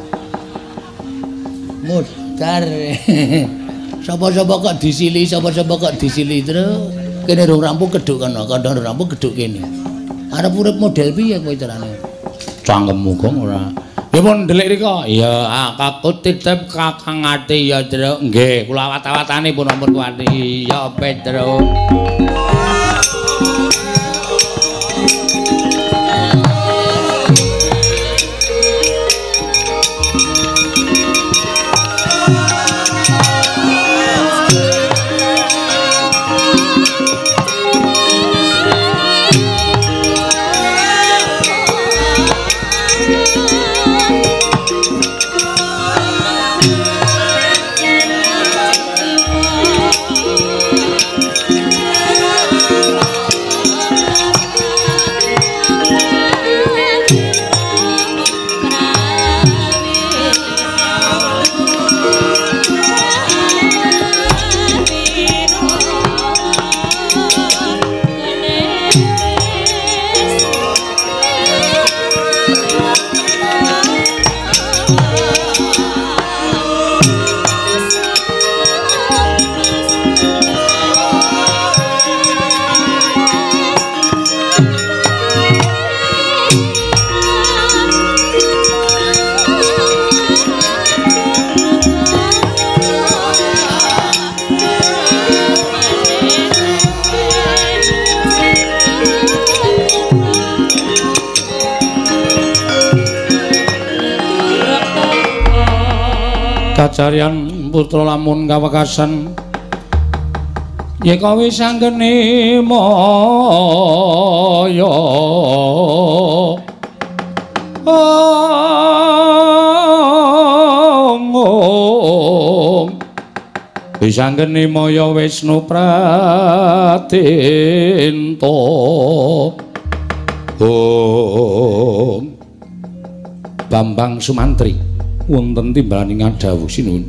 Mudar. Sapa-sapa kok disili, sapa-sapa kok disili, Tru. Kene rung rampung keduk kana, kandhane rampung keduk kene. Arep urip model piye kowe carane? Cangkemmu kok ora. Ya pun ndelik rika. Ya aku titip Kakang Ati ya, Tru. Nggih, kula awat-awatane pun ampun kuwati. Ya Petro. Kacarian putra lamun kawekasan yen kowe sanggene moyo ngong bisanggene moyo Wisnu Pratinta oh Bambang Sumantri wonten timbalaning ngadhawuh sinuwun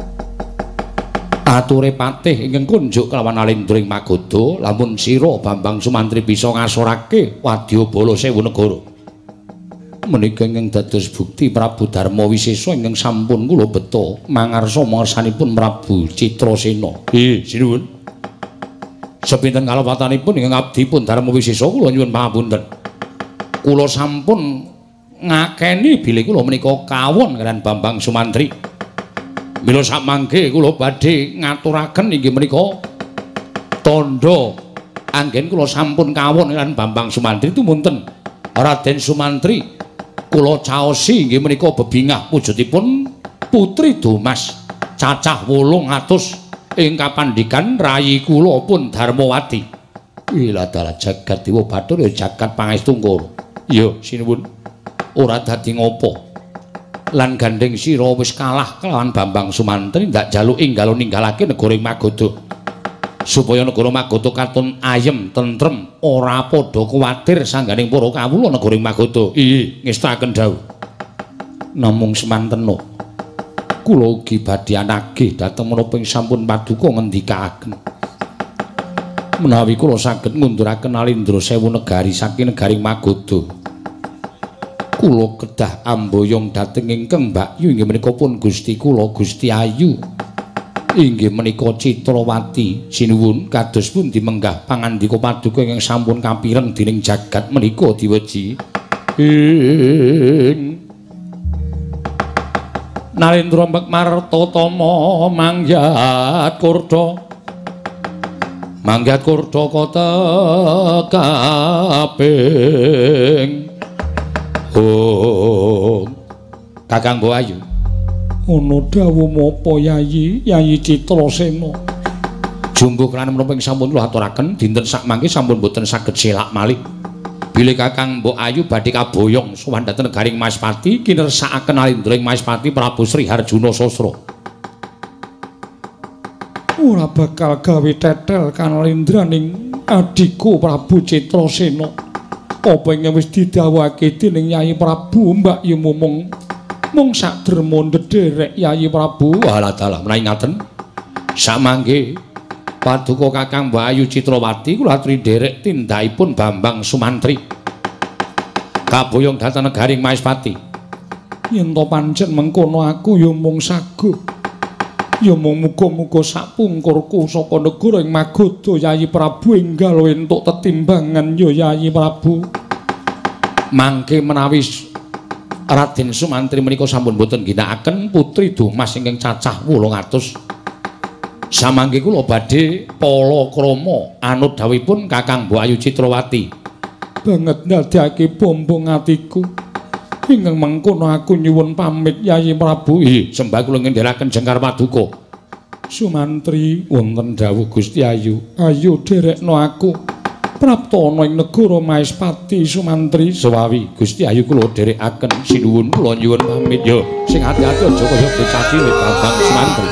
ature patih ingkang kunjuk kelawan alindring Magoda lamun sira Bambang Sumantri bisa ngasorake wadyabala sewu negara menika ingkang dados bukti Prabu Darma Wisesa ingkang sampun kula beta mangarsa mangersanipun Prabu Citrasena. Nggih sinuwun sepinten kalepatanipun ingkang abdi pun Darma Wisesa kula nyuwun pangapunten kula sampun ngakeni bilih kula menika kawon kaliyan Bambang Sumantri. Mila samangke kula badhe ngaturaken inggih menika tandha anggen kula sampun kawon kaliyan Bambang Sumantri tumunten Raden Sumantri kula caosi inggih menika bebingah wujudipun Putri Domas cacah wolung atus ing kapandikan rayi kula pun Darmawati. Ila dalah jagat Dewa Bathara ya jagat pangestu kula. Ya sinuwun. Ora dadi ngopo. Lan gandeng sira wis kalah kelawan Bambang Sumantri ndak jaluk inggal ninggalake negara Magoda. Supaya negara Magoda katon ayem tentrem ora padha kuwatir sangganing para kawula negara Magoda. Iye ngestaken dawuh. Namung semantena kula ugi badhe anagih dhateng menapa ing sampun paduka ngendikaaken menawi kula saged ngunduraken Alindra Sewu negari saking negari Magoda kula kedah amboyong dhateng ingkang Mbakyu inggih menika pun Gusti kula Gusti Ayu inggih menika Citrawati sinuwun kados pundi menggah pangandika paduka ingkang sampun kapireng dening jagat menika diweji ing Narendra Martatama mangyat kurda mangyat kurda kota kaping oh Kakang Mbok Ayu ana dawuh mapa Yayi Yayi Citrasena jumbuh kelana menapa ing sampun kula aturaken dinten sak mangke sampun boten saged selak malih bilih Kakang Mbok Ayu badhe kaboyong sowan dhateng negaring Maspati kinersakaken Alindra ing Maspati Prabu Sri Harjuna Sasra. Ora bakal gawe tetel kan Alindraning adiku Prabu Citrasena. Apa ing wis didhawuhake dening Yayi Prabu Mbakyu mumung mung sak derma ndederek Yayi Prabu. Walah dalah menawi ngaten. Samangke Paduka Kakang Mbok Ayu Citrawati kula aturi nderek tindakipun Bambang Sumantri. Kaboyong dhateng negaring Maespati. Yen to pancen mengkono aku ya mung saguh. Ya mung muga-muga sapungkurku saka negara ing Magoda Yayi Prabu enggal entuk tetimbangan ya Yayi Prabu. Mangke menawi Raden Sumantri menika sampun boten ginakaken putri Dumas ingkang cacah wolung atus. Samangke kula badhe palakrama anut dawuhipun Kakang Mbok Ayu Citrawati. Banget ndadekake bombong atiku. Ingkang mengkono aku nyuwun pamit Yayi Prabu. Ih, sembah kula ngendharaken jengkar paduka. Sumantri wonten dawuh Gusti Ayu. Ayo derekno aku. Prapta ana ing negara Maespati Sumantri. Sewawi Gusti Ayu kula dherekaken sinuwun kula nyuwun pamit. Yo, sing ati-ati aja kaya becati Bambang Sumantri.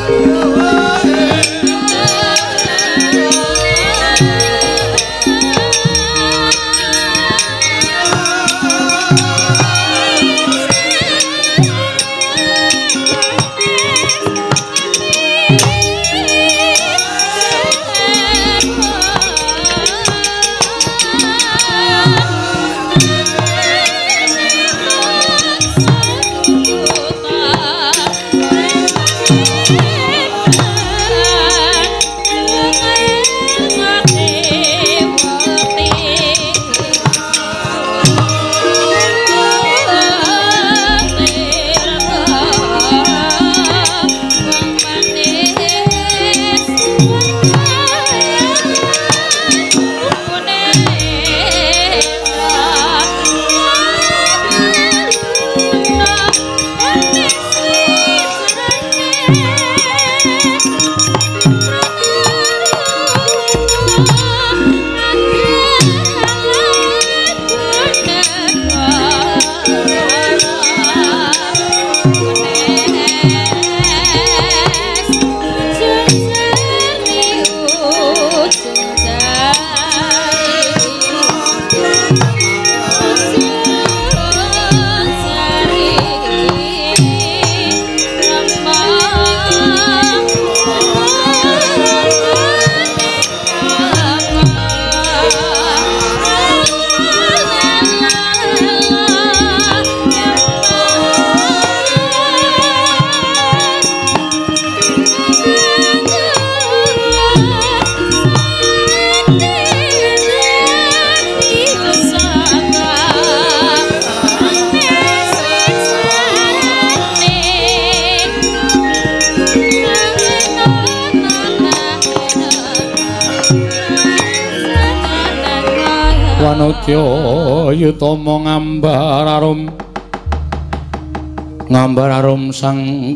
Wanodya yutama ngambar arum ngambar arum sang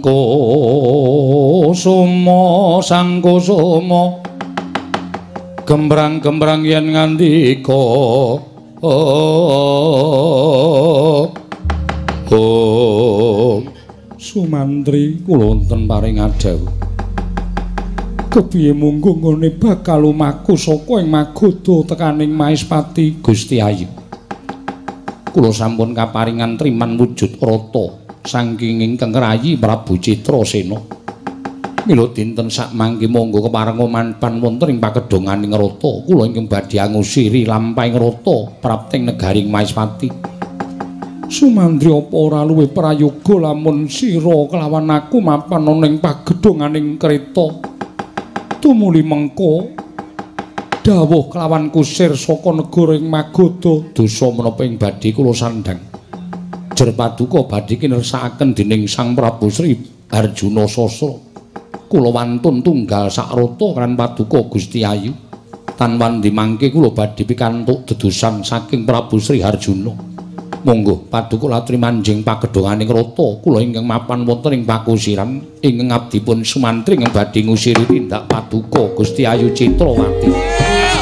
kusuma sang kusuma gembrang-gembrang yen ngandika oh oh Sumantri kula wonten paring adhawu kepiye munggo ngene bakal lumaku saka ing magoda tekaning Maespati Gusti Ayu kula sampun kaparingan triman wujud rata saking ingkang rayi Prabu Citrasena mila dinten sak mangke monggo keparenga manpan wonten ing pakedonganing rata kula ingkang badhe ngusiri lampahing rata prapting negaring Maespati Sumantri apa ora luwih prayoga lamun sira kelawan aku mapan ana ing pagedonganing kreta tumuli mengko dawuh kelawan kusir saka negara ing Magoda dosa menapa ing badhe kula sandhang jer paduka badhe kinersakaken dening Sang Prabu Sri Arjuna Sasra kula wantun tunggal sakrata kan paduka Gusti Ayu tan wandi mangke kula badhe pikantuk dedosan saking Prabu Sri Arjuna monggo paduka latri manjing pagedonganing rata kula ingkang mapan wonten ing pakusiran ingkang abdipun Sumantri ingkang badhe ngusiri tindak paduka Gusti Ayu Citrawati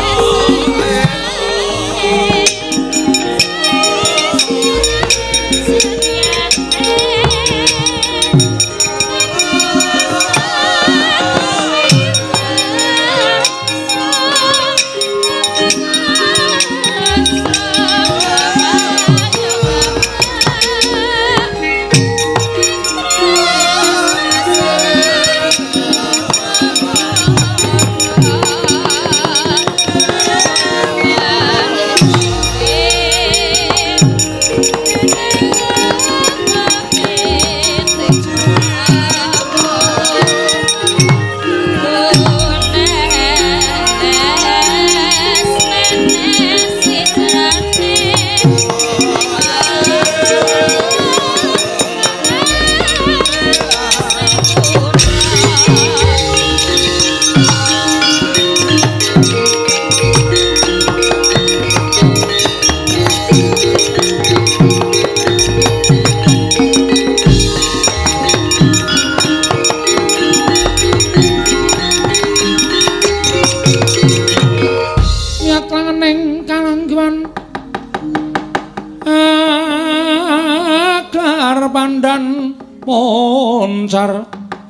Pandan moncar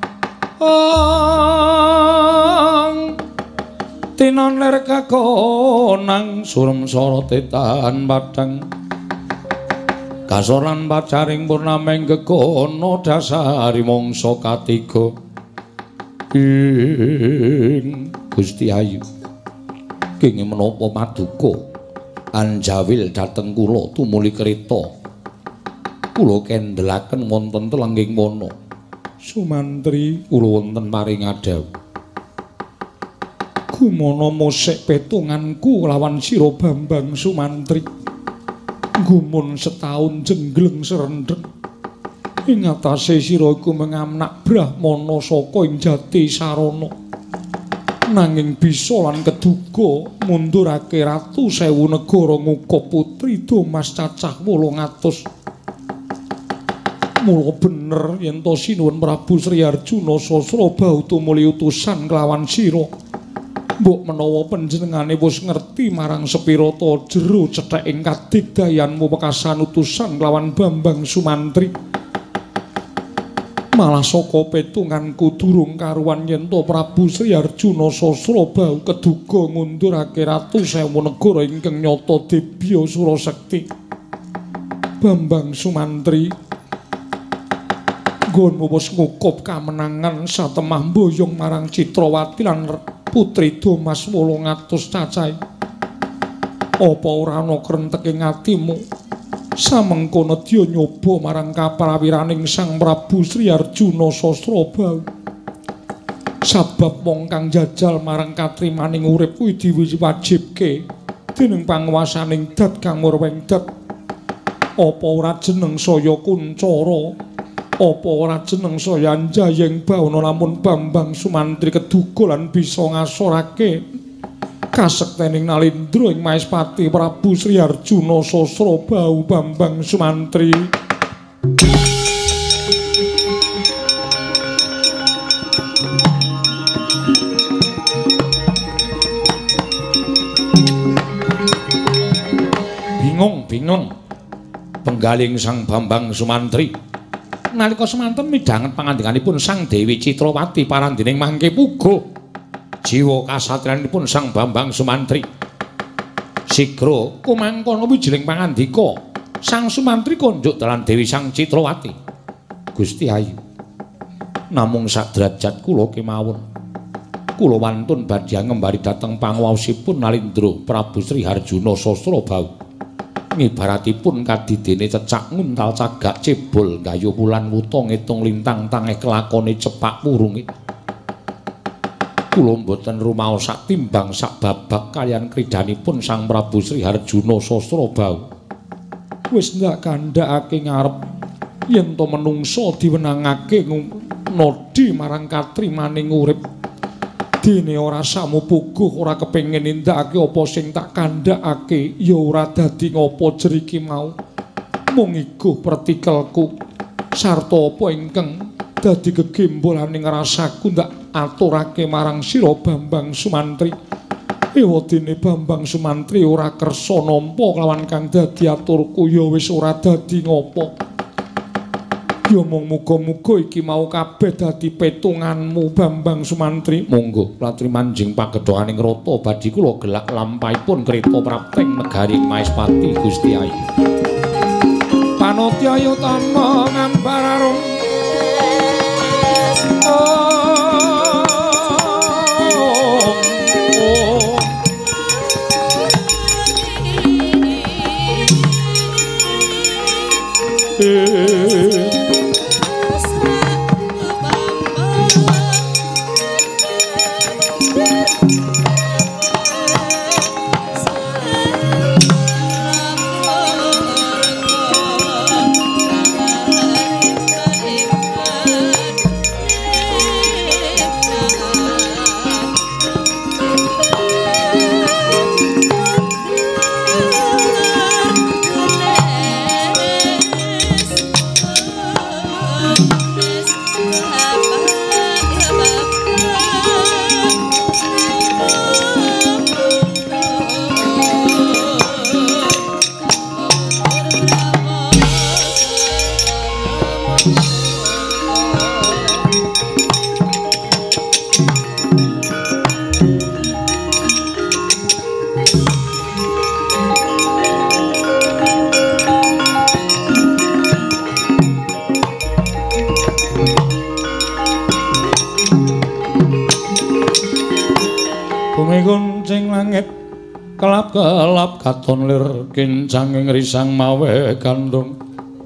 ong tinoner kakonang surem sorotetan padang kasoran pacaring purnameng gegono dasari mongso katiga ing Gusti Ayu kenging menapa paduka anjawil dhateng kula tumuli kreta kula kendelaken wonten telengging mono Sumantri kula wonten paring adhawu gumana musik petunganku lawan sira Bambang Sumantri gumun setahun jengleng serendeng ing atase sira iku mengamnak Brahmana saka ing jati sarana nanging bisa lan keduga mundurake ratu sewu negara ngukup putri Domas cacah wolung atus mula bener yen to sinuwun Prabu Sri Arjuna Sasra bau tumuli utusan kelawan sira mbok menawa panjenengane wis ngerti marang sepira ta jero cethek ing kadigdayanmu pekasan utusan kelawan Bambang Sumantri malah saka petunganku durung karuan yen to Prabu Sri Arjuna Sasra bau keduga ngundurake ratu sewu negara ingkang nyata Debya Surasekti Bambang Sumantri nggonmu wis ngukup kamenangan satemah mboyong marang Citrawati lan putri Domas wolung atus cacahe apa ora ana krentek ing atimu samengko nedya nyoba marang kaprawiraning Sang Prabu Sri Arjuna Sasra bau sabab wong kang jajal marang katrimaning urip kuwi diwajibke dening panguwasaning dat kang murweng dat apa ora jeneng saya Kuncara apa ora jeneng saya Anjayeng Bawana lamun Bambang Sumantri keduga lan bisa ngasorake kasektening Nalindra ing Maespati Prabu Sri Arjuna Sasra bau Bambang Sumantri bingung penggaling Sang Bambang Sumantri. Nalika semanten midhanget pangandikanipun Sang Dewi Citrawati parandining mangke puguh jiwa kasatriyanipun Sang Bambang Sumantri. Sigra kumangkono wijining pangandika Sang Sumantri konjuk dalan Dewi Sang Citrawati. Gusti Ayu, namung sak derajat kula kemawon. Kula wantun badhe ngembari dhateng panguwasipun Nalindra Prabu Sri Harjuna Sastrabau. Ngibaratipun kadidene cecak nguntal cagak cebol gayo wulan wuta ngitung lintang tangeh kelakone cepak wurunge. Kula mboten rumaos sak timbang sak babak kaliyan kridanipun Sang Prabu Sri Harjuna Sastrabau. Wis ndak kandhakake ngarep yen to menungsa diwenangake nodi marang katrimaning urip. Dene ora samupuguh ora kepengin nindakake apa sing tak kandhakake ya ora dadi ngapa jeriki mau. Mung iguh pertikelku sarta apa ingkang dadi gegembolaning rasaku ndak aturake marang sira Bambang Sumantri. Ewadene Bambang Sumantri ora kersa nampa kelawan kang dadi aturku ya wis ora dadi ngapa. Ya mung muga-muga iki mau kabeh dadi petunganmu Bambang Sumantri. Monggo latri manjing pagedhoaning rata badhe kula gelak lampahipun kreta prapting negari Maespati Gusti Ayu. Panotyaya tama ngambararung oh, oh. Eh. Kelap-kelap katon lir kincanging risang mawe kandung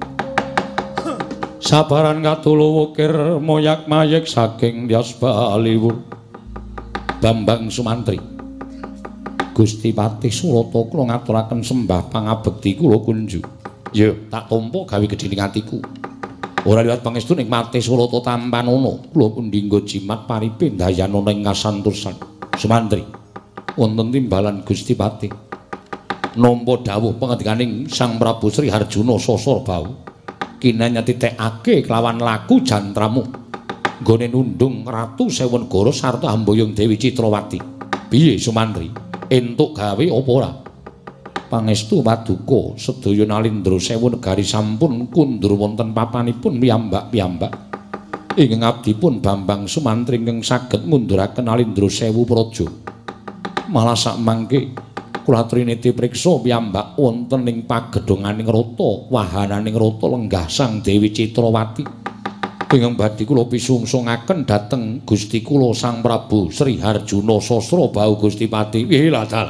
sabaran katulu wukir moyak mayek saking dias Baliwur. Bambang Sumantri, Gusti Patih Surata kula ngaturaken sembah pangabekti kula kunju. Ya tak tampa gawe gedhening atiku ora liwat pangestu ning Patih Surata Tampanono kula pundingga jimat paripe ndayana ing kasantosan. Sumantri wonten timbalan Gusti Patih nampa dawuh pangandikaning Sang Prabu Sri Harjuna Sastrabau kinanya titekake kelawan laku jantramu nggone nundung Ratu Sewenegara sarta Hamboyong Dewi Citrawati. Piye Sumantri, entuk gawe apa ora? Pangestu paduka sedaya Nalindra Sewenegari sampun kundur wonten papanipun piyambak-piyambak. Ing abdipun Bambang Sumantri ingkang saged ngunduraken Nalindra Sewu Praja. Malah sak mangke kula triniti priksa piyambak wonten ing pagedhonganing rata wahananing rata lenggah Sang Dewi Citrawati ingkang badhe kula pisungsungaken dhateng Gusti kula Sang Prabu Sri Harjuna Sastrabau Gusti Patih. Piye ladal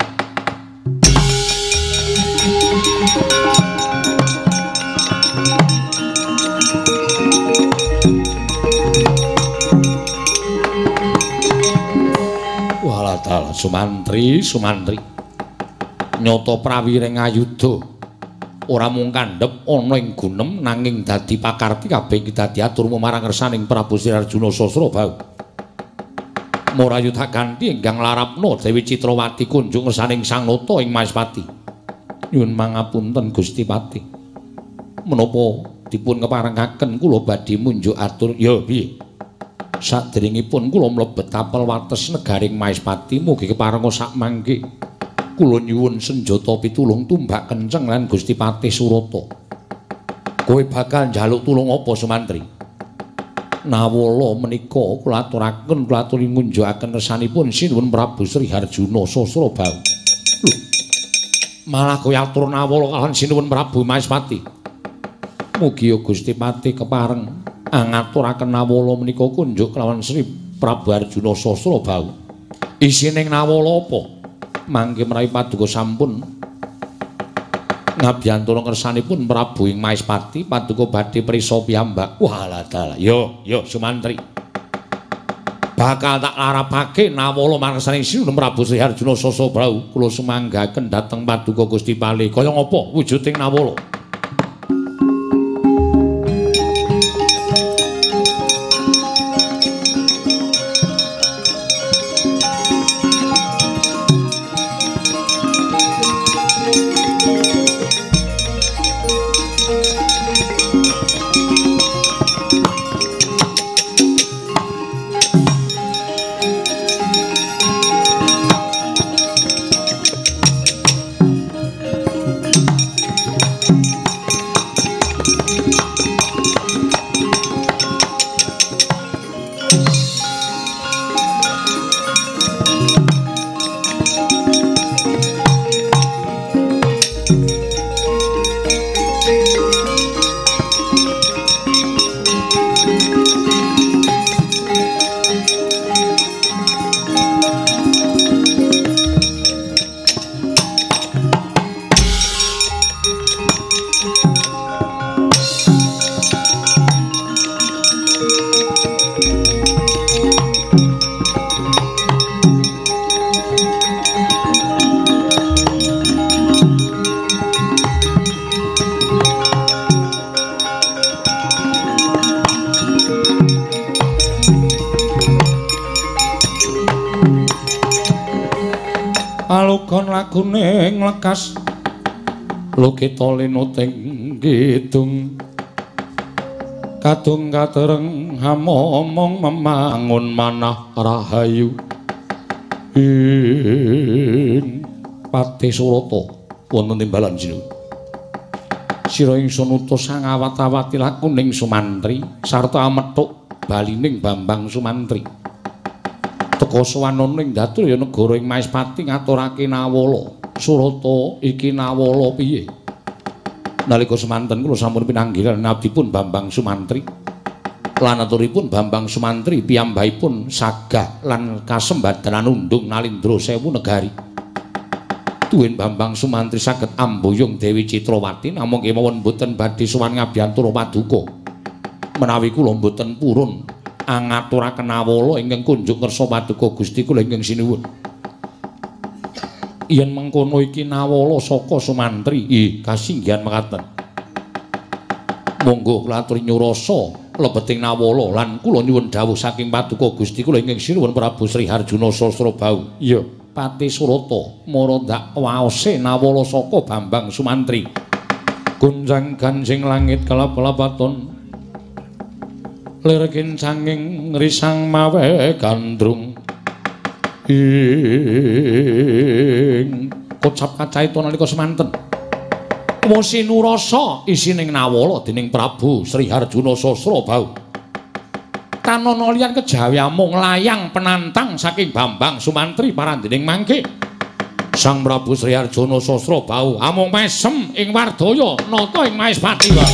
Waladal Sumantri, Sumantri. Nyata prawiring ayuda ora mung kandhep ana ing gunem nanging dadi pakarti kabeh iki dadi aturmu marang ngersaning Prabu Sri Harjuna Sastrabau. Morayu tak ganti ingkang larapna Dewi Citrawati kunjung ngersaning Sang Nata ing Maespati. Nyuwun mangapunten Gusti Patih. Menapa dipun keparengaken kula badhe munjuk atur ya piye? Saderengipun kula mlebet tapel wates negaring Maespati mugi keparenga sak mangke kula nyuwun senjata pitulung tumbak kenceng lan Gusti Patih Surata. Kowe bakal njaluk tulung apa Sumantri? Nawala menika kula aturaken kula aturi ngunjukaken resanipun Sinuwun Prabu Sri Harjuna Sasrabahu. Lho. Malah kowe atur nawala kaliyan Sinuwun Prabu Maespati. Mugi Gusti Patih kepareng ngaturaken nawala menika kunjuk kelawan Sri Prabu Arjuna Sasrabahu. Isining nawala apa? Mangke menawi paduka sampun ngabiyantara kersanipun Prabu ing Maespati paduka badhe prisa piyambak. Walah dalah. Yo, yo Sumantri. Bakal tak larapake nawala marsaning Sinuwun Prabu Sri Harjuna Sasrabahu kula sumanggaken dhateng paduka Gusti Pali. Kaya ngapa wujuding nawala? Lagune nglekas Lukita linuting kidung kadung katereng hamomong memangun manah rahayu ing Patih Surata wonten timbalan sinuwun sira ingsun utus sang awat-awati lakuning Sumantri sarta amethuk balining Bambang Sumantri teka sawanana ing Daturya negara ing Maespati ngaturake nawala Surata iki nawala piye nalika semanten kula sampun pinanggilan abdipun Bambang Sumantri lan aturipun Bambang Sumantri piyambakipun sagah lan kasembadanan undung nalindra sewu negari tuwin Bambang Sumantri saged ambuyung Dewi Citrawati namung kemawon boten badhe sowan ngabiyantara paduka menawi kula boten purun angaturaken nawala ingkang kunjuk ngersa paduka Gusti kula ingkang sinuwun. Yen mengkono iki nawala saka Sumantri, nggih kasinggihan mekaten. Monggo kula aturi nyurasa lebeting nawala lan kula nyuwun dawuh saking paduka Gusti kula ingkang sinuwun Prabu Sri Harjuna Sasrabahu. Iya, Patih Surata marandak waose nawala saka Bambang Sumantri. Gunjang ganjing langit kalap-kalapaton lirikin sanging risang mawe gandrung ing kocap kacaita nalika semanten Wasinurasa isining nawala dening Prabu Sri Harjuna Sasrabahu tanana liyan kejawi amung layang penantang saking Bambang Sumantri parandening mangke Sang Prabu Sri Harjuna Sasrabahu amung mesem ing wardaya nata ing Maespati wae.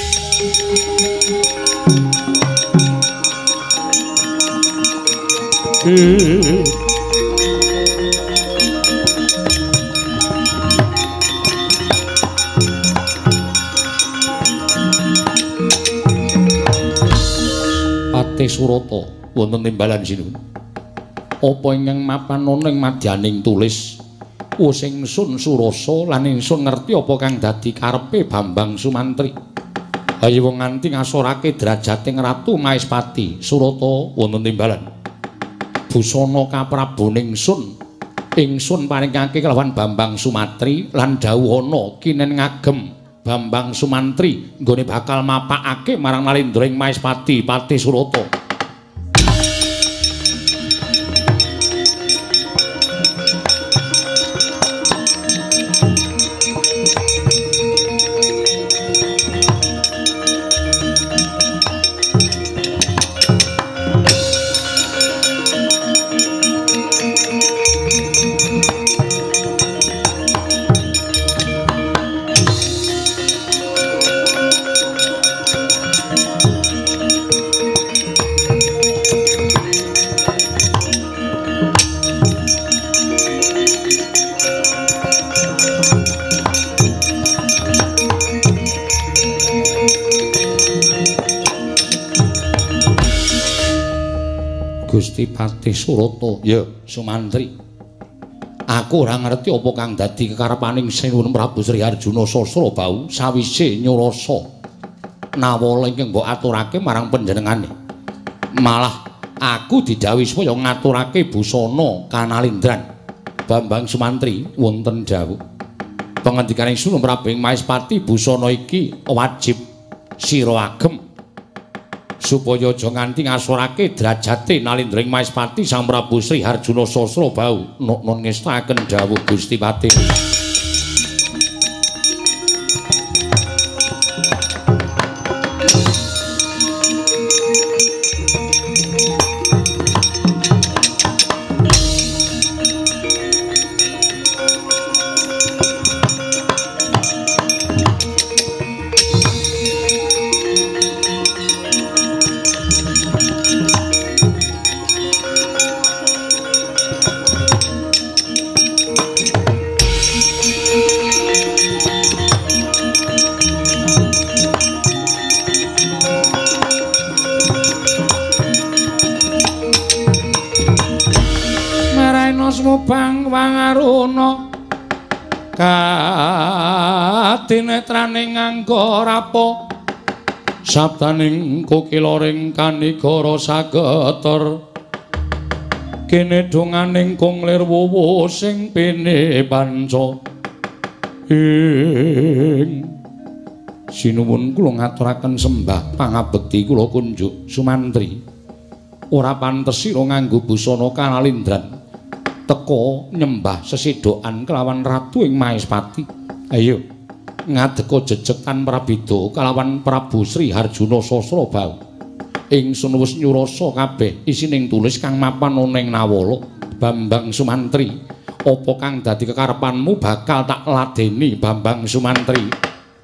Patih Surata wonten timbalan sinuwun. Apa ingkang mapan ana ing madyaning tulis wis ingsun surasa lan ingsun ngerti apa kang dadi karepe Bambang Sumantri. Ayo wong nganti ngasorake drajating Ratu Maespati Surata wonten timbalan. Busana kaprabaning ingsun ingsun paringake kelawan Bambang Sumantri lan dawuhana kinen ngagem Bambang Sumantri nggone bakal mapakake marang Nalindra ing Maespati Patih Surata. Gusti Patih Surata. Ya, Sumantri. Aku ora ngerti apa kang dadi kekarepaning Sinuwun Prabu Sri Harjuna Sasrabau sawise nyurasa nawala ingkang mbok aturake marang panjenengane. Malah aku didhawuhi supaya ngaturake busana kanalindran. Bambang Sumantri wonten dawuh. Pangandikaning Sinuwun Prabu Maespati busana iki wajib sira agem supaya aja nganti ngasorake derajate nalindring Maespati Sang Prabu Sri Harjuna Sasrabau. Nun ngestaken dawuh Gusti Patih. Bang Wangaruna katinetraning nganggo rapo sabdaning kukiloring kanigara sageter kene donganing kunglir wuwu sing pene panca ing sinuwun kula ngaturaken sembah pangabekti kula kunjuk Sumantri ora pantes sira nganggo busana kanalindran teka nyembah sesedokan kelawan ratu ing Maespati. Ayo ngadeka jejekan prabeda kalawan Prabu Sri Harjuna Sasrabau. Ingsun wis nyurasa kabeh isining tulis kang mapan ana ing nawala. Bambang Sumantri, apa kang dadi kekarepanmu bakal tak ladeni Bambang Sumantri.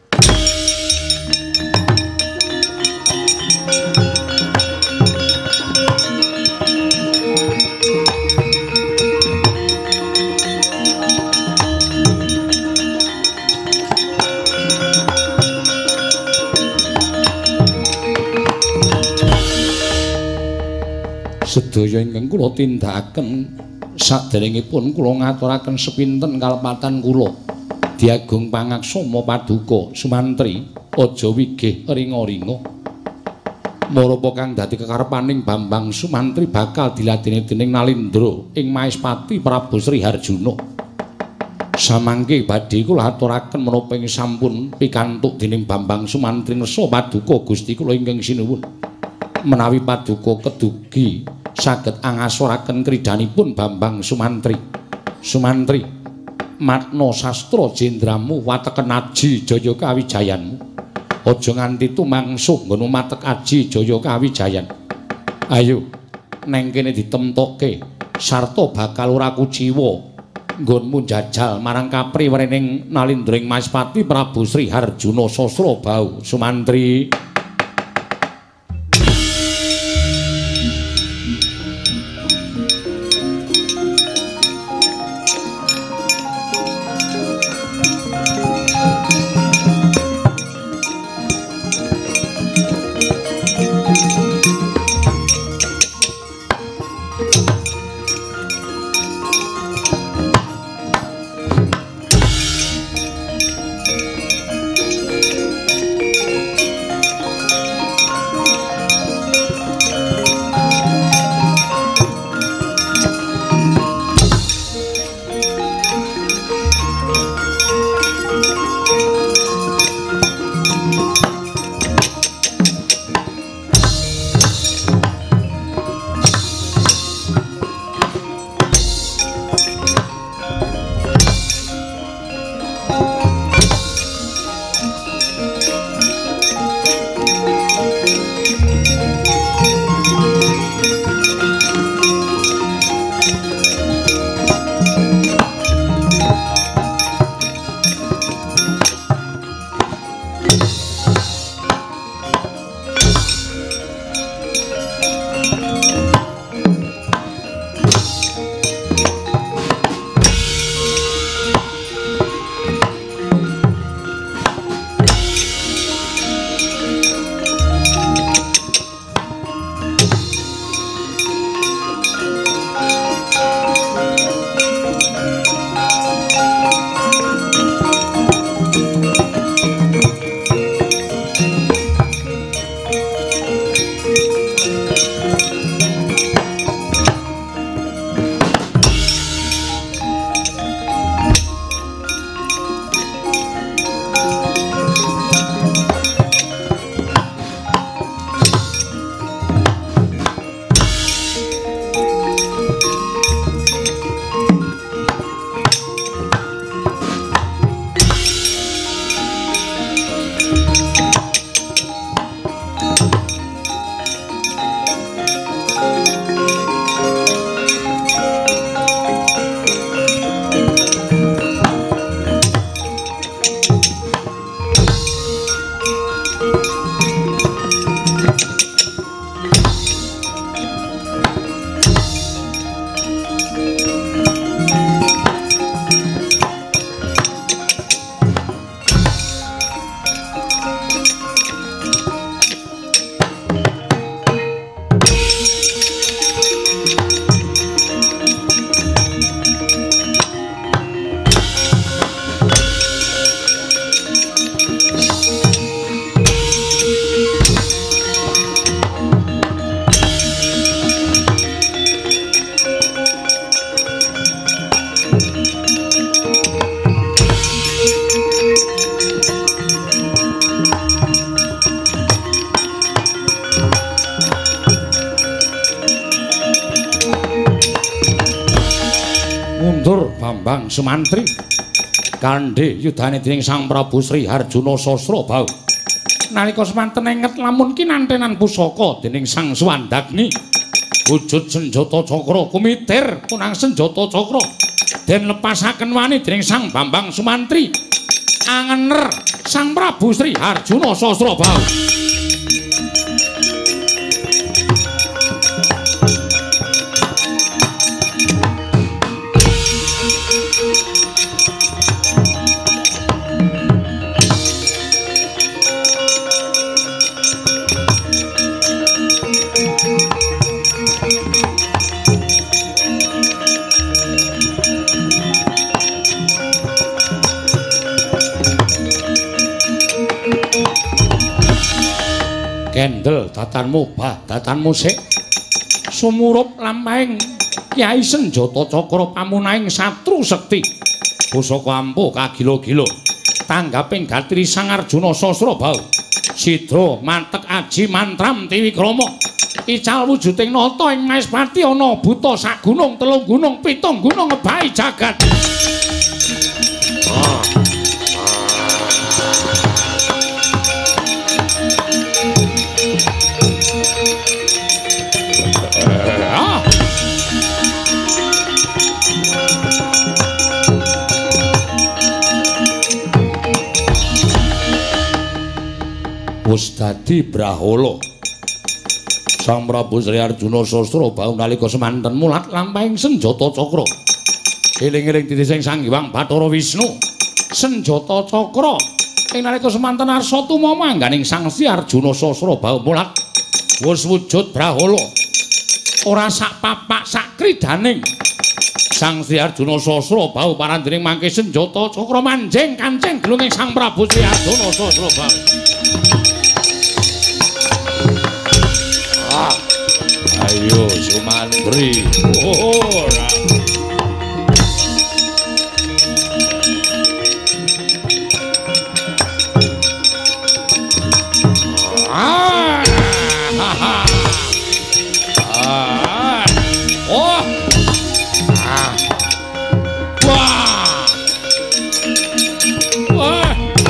Sedaya ingkang kula tindakaken saderengipun kula ngaturaken sepinten kalepatan kula. Diagung pangaksama paduka Sumantri aja wigih ringa-ringa. Marapa kang dadi kekarepaning Bambang Sumantri bakal diladeni dening Nalindra ing Maespati Prabu Sri Harjuna. Samangke badhe kula aturaken menapa ing sampun pikantuk dening Bambang Sumantri nesa paduka Gusti kula ingkang sinuwun. Menawi paduka kedugi saged angasoraken kridanipun Bambang Sumantri. Sumantri, matna sastra jendramu wateken aji jaya kawijayanmu. Aja nganti tumangsuh nggono matek aji jaya kawijayan. Ayo, neng kene ditemtokke sarta bakal ora kuciwa nggonmu njajal marang kapriwerening Nalindring Maespati Prabu Sri Harjuna Sasrabau. Sumantri. Bambang Sumantri kandhe yudhane dening Sang Prabu Sri Harjuna Sasrabau. Nalika semanten enget lamun kinantenan pusaka dening Sang Swandagni wujud senjata cakra kumitir kunang senjata cakra den lepasaken wani dening Sang Bambang Sumantri angener Sang Prabu Sri Harjuna Sasrabau. Kendel datanmu bah datanmu sik sumurup lampahing Kyai Senjata Cakra pamunahing satru sekti pusaka ampuh kagilo-gilo tanggaping gatri Sang Arjuna Sasrabau sidra mantek aji mantram Triwikrama ical wujuding nata ing Maespati ana buta sak gunung telung gunung pitung gunung ngebahi jagat. Ah. Wis dadi brahala Sang Prabu Sri Arjuna Sasrabau nalika semanten mulat lampahing senjata cakra eling-eling titising Sang Hyang Bathara Wisnu senjata cakra ing nalika semanten arsa tumama angganing Sang Sri Arjuna Sasrabau mulat wis wujud brahala ora sak papak sak kridaning Sang Sri Arjuna Sasrabau parandening mangke senjata cakra manjing kancing glunging Sang Prabu Sri Arjuna Sasrabau. Ah, ayo Sumantri. Oh, ah, ha, ha. Ah, oh, ah, wah, wah.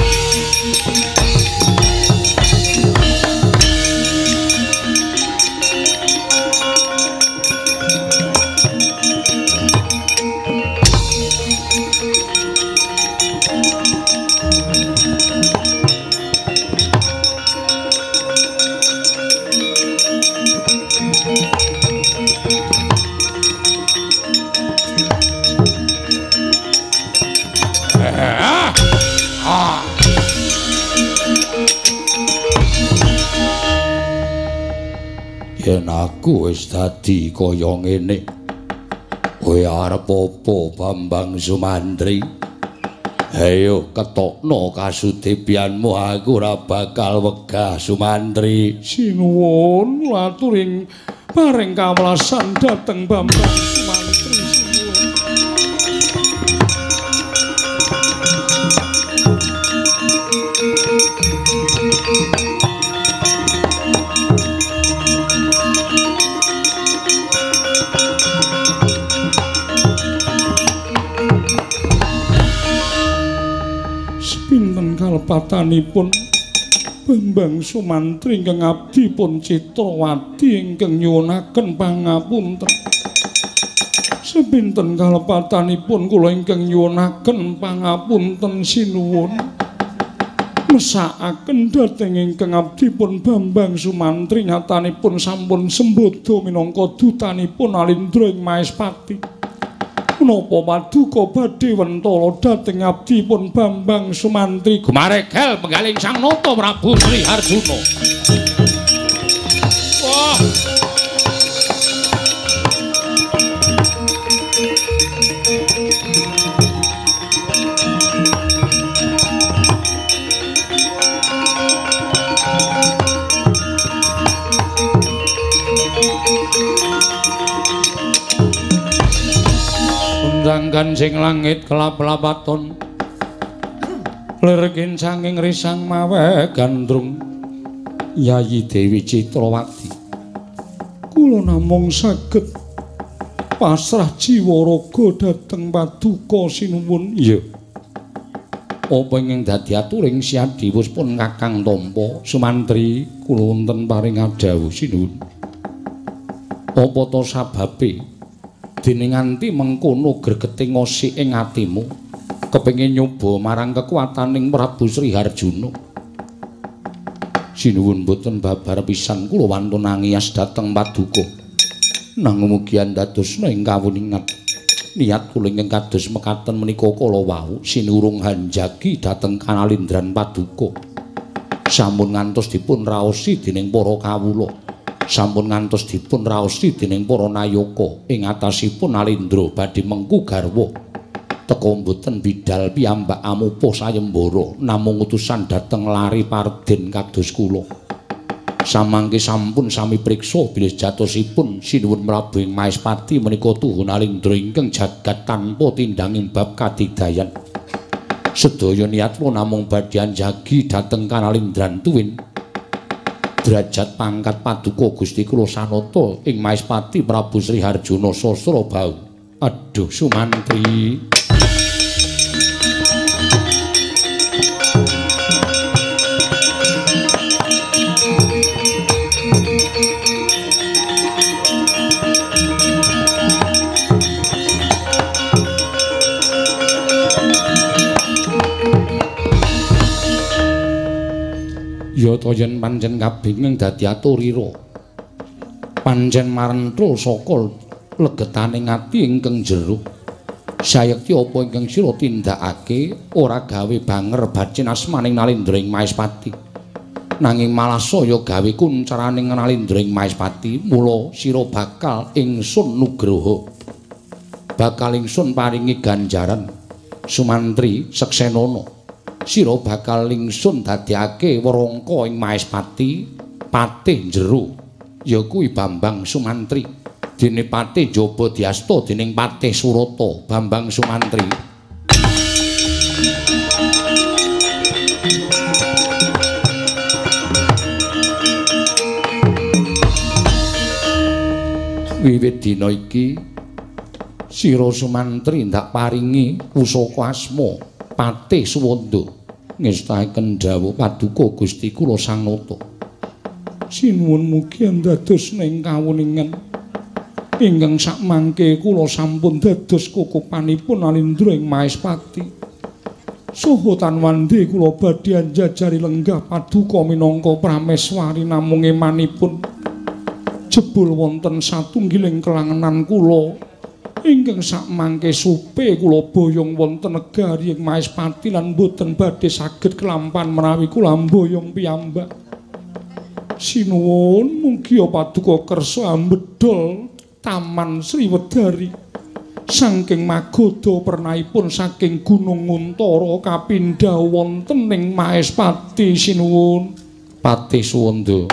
Yen aku wis dadi kaya ngene kowe arep apa Bambang Sumantri? Ayo ketokno kasudepianmu aku ora bakal wegah Sumantri. Sinuwun laturing paring kawelasan dhateng Bambang Sumantri sinuwun. Sepinten kalpatanipun Bambang Sumantri ingkang abdi pun Citrawati ingkang nyuwunaken pangapunten. Sepinten kalepatanipun kula ingkang nyuwunaken pangapunten sinuwun. Mesakaken dhateng ingkang abdi pun Bambang Sumantri nyatanipun sampun sembodo minangka dutanipun Alindra ing Maespati. Menapa paduka badhe wentala dhateng abdi pun Bambang Sumantri gumaregel penggaling Sang Nata Prabu Sri Harjuna. Wah. Sanggan sing langit kelap-lapaton lergin sanging risang mawe gandrung Yayi Dewi Citrawati kula namung saged pasrah jiwa raga dhateng Paduka sinuwun. Iya. Apa ingkang dadi aturing siadiwuspun Kakang Tampa Sumantri kula wonten paring adhawuh sinuwun. Apa to sababe dene nganti mengkono gregeting ngosik ing atimu kepengin nyoba marang kekuwataning Prabu Sri Harjuna. Sinuwun boten babar pisan kula wantun nangias dhateng Paduka. Nanging mugi andadosna ing kawuningan niat kula ingkang kados mekaten menika kala wau sinurung hanjagi dhateng Kanalindran Paduka. Sampun ngantos dipun raosi dening para kawula. Sampun ngantos dipun raosi dening para nayaka ing atasipun Alindra badhe mengku garwa. Teka mboten bidal piyambak amupa sayembara namung utusan dhateng lari Parden kados kula. Samangke sampun sami priksa bilih jatosipun sinuwun Prabu ing Maespati menika tuhun Alindra ingkang jagat tanpa tindanging bab kadidayan. Sedaya niatmu namung badhe anjagi dhateng Kanalindran tuwin. Derajat pangkat Paduka Gusti kula sanata ing Maespati Prabu Sri Harjuna Sasra Bau. Aduh Sumantri. Ya to yen pancen kabinging dadi aturira. Pancen marentra saka legetaning ati ingkang jero. Sayekti apa ingkang sira tindakake ora gawe banger bacin asmaning Nalindra ing Maespati. Nanging malah saya gawe kuncaraning Nalindra ing Maespati, mula sira bakal ingsun nugraha. Bakal ingsun paringi ganjaran. Sumantri Seksenana. Sira bakal ingsun dadekake werangka ing Maespati patih jero ya kuwi Bambang Sumantri dene patih jaba diasta dening Patih Surata Bambang Sumantri. Wiwit dina iki sira Sumantri ndak paringi pusaka asma Patih Suwanda ngestaken dawuh Paduka Gusti kula Sangnata. Sinuwun mugi andadosna ing kawuningan ingkang sakmangke kula sampun dados kukupanipun Alindra ing Maespati. Saha tanwande kula badhe anjajari lenggah Paduka minangka prameswari namung emanipun jebul wonten satunggiling kelangenan kula ingkang sakmangke supe kula boyong wonten negari ing Maespati lan boten badhe saged kelampan menawi kula boyong piyambak. Sinuwun mugi Paduka kersa ambedol Taman Sriwedari saking magoda pernahipun saking Gunung Nguntara kapindhah wonten ing Maespati sinuwun. Patih Suwanda.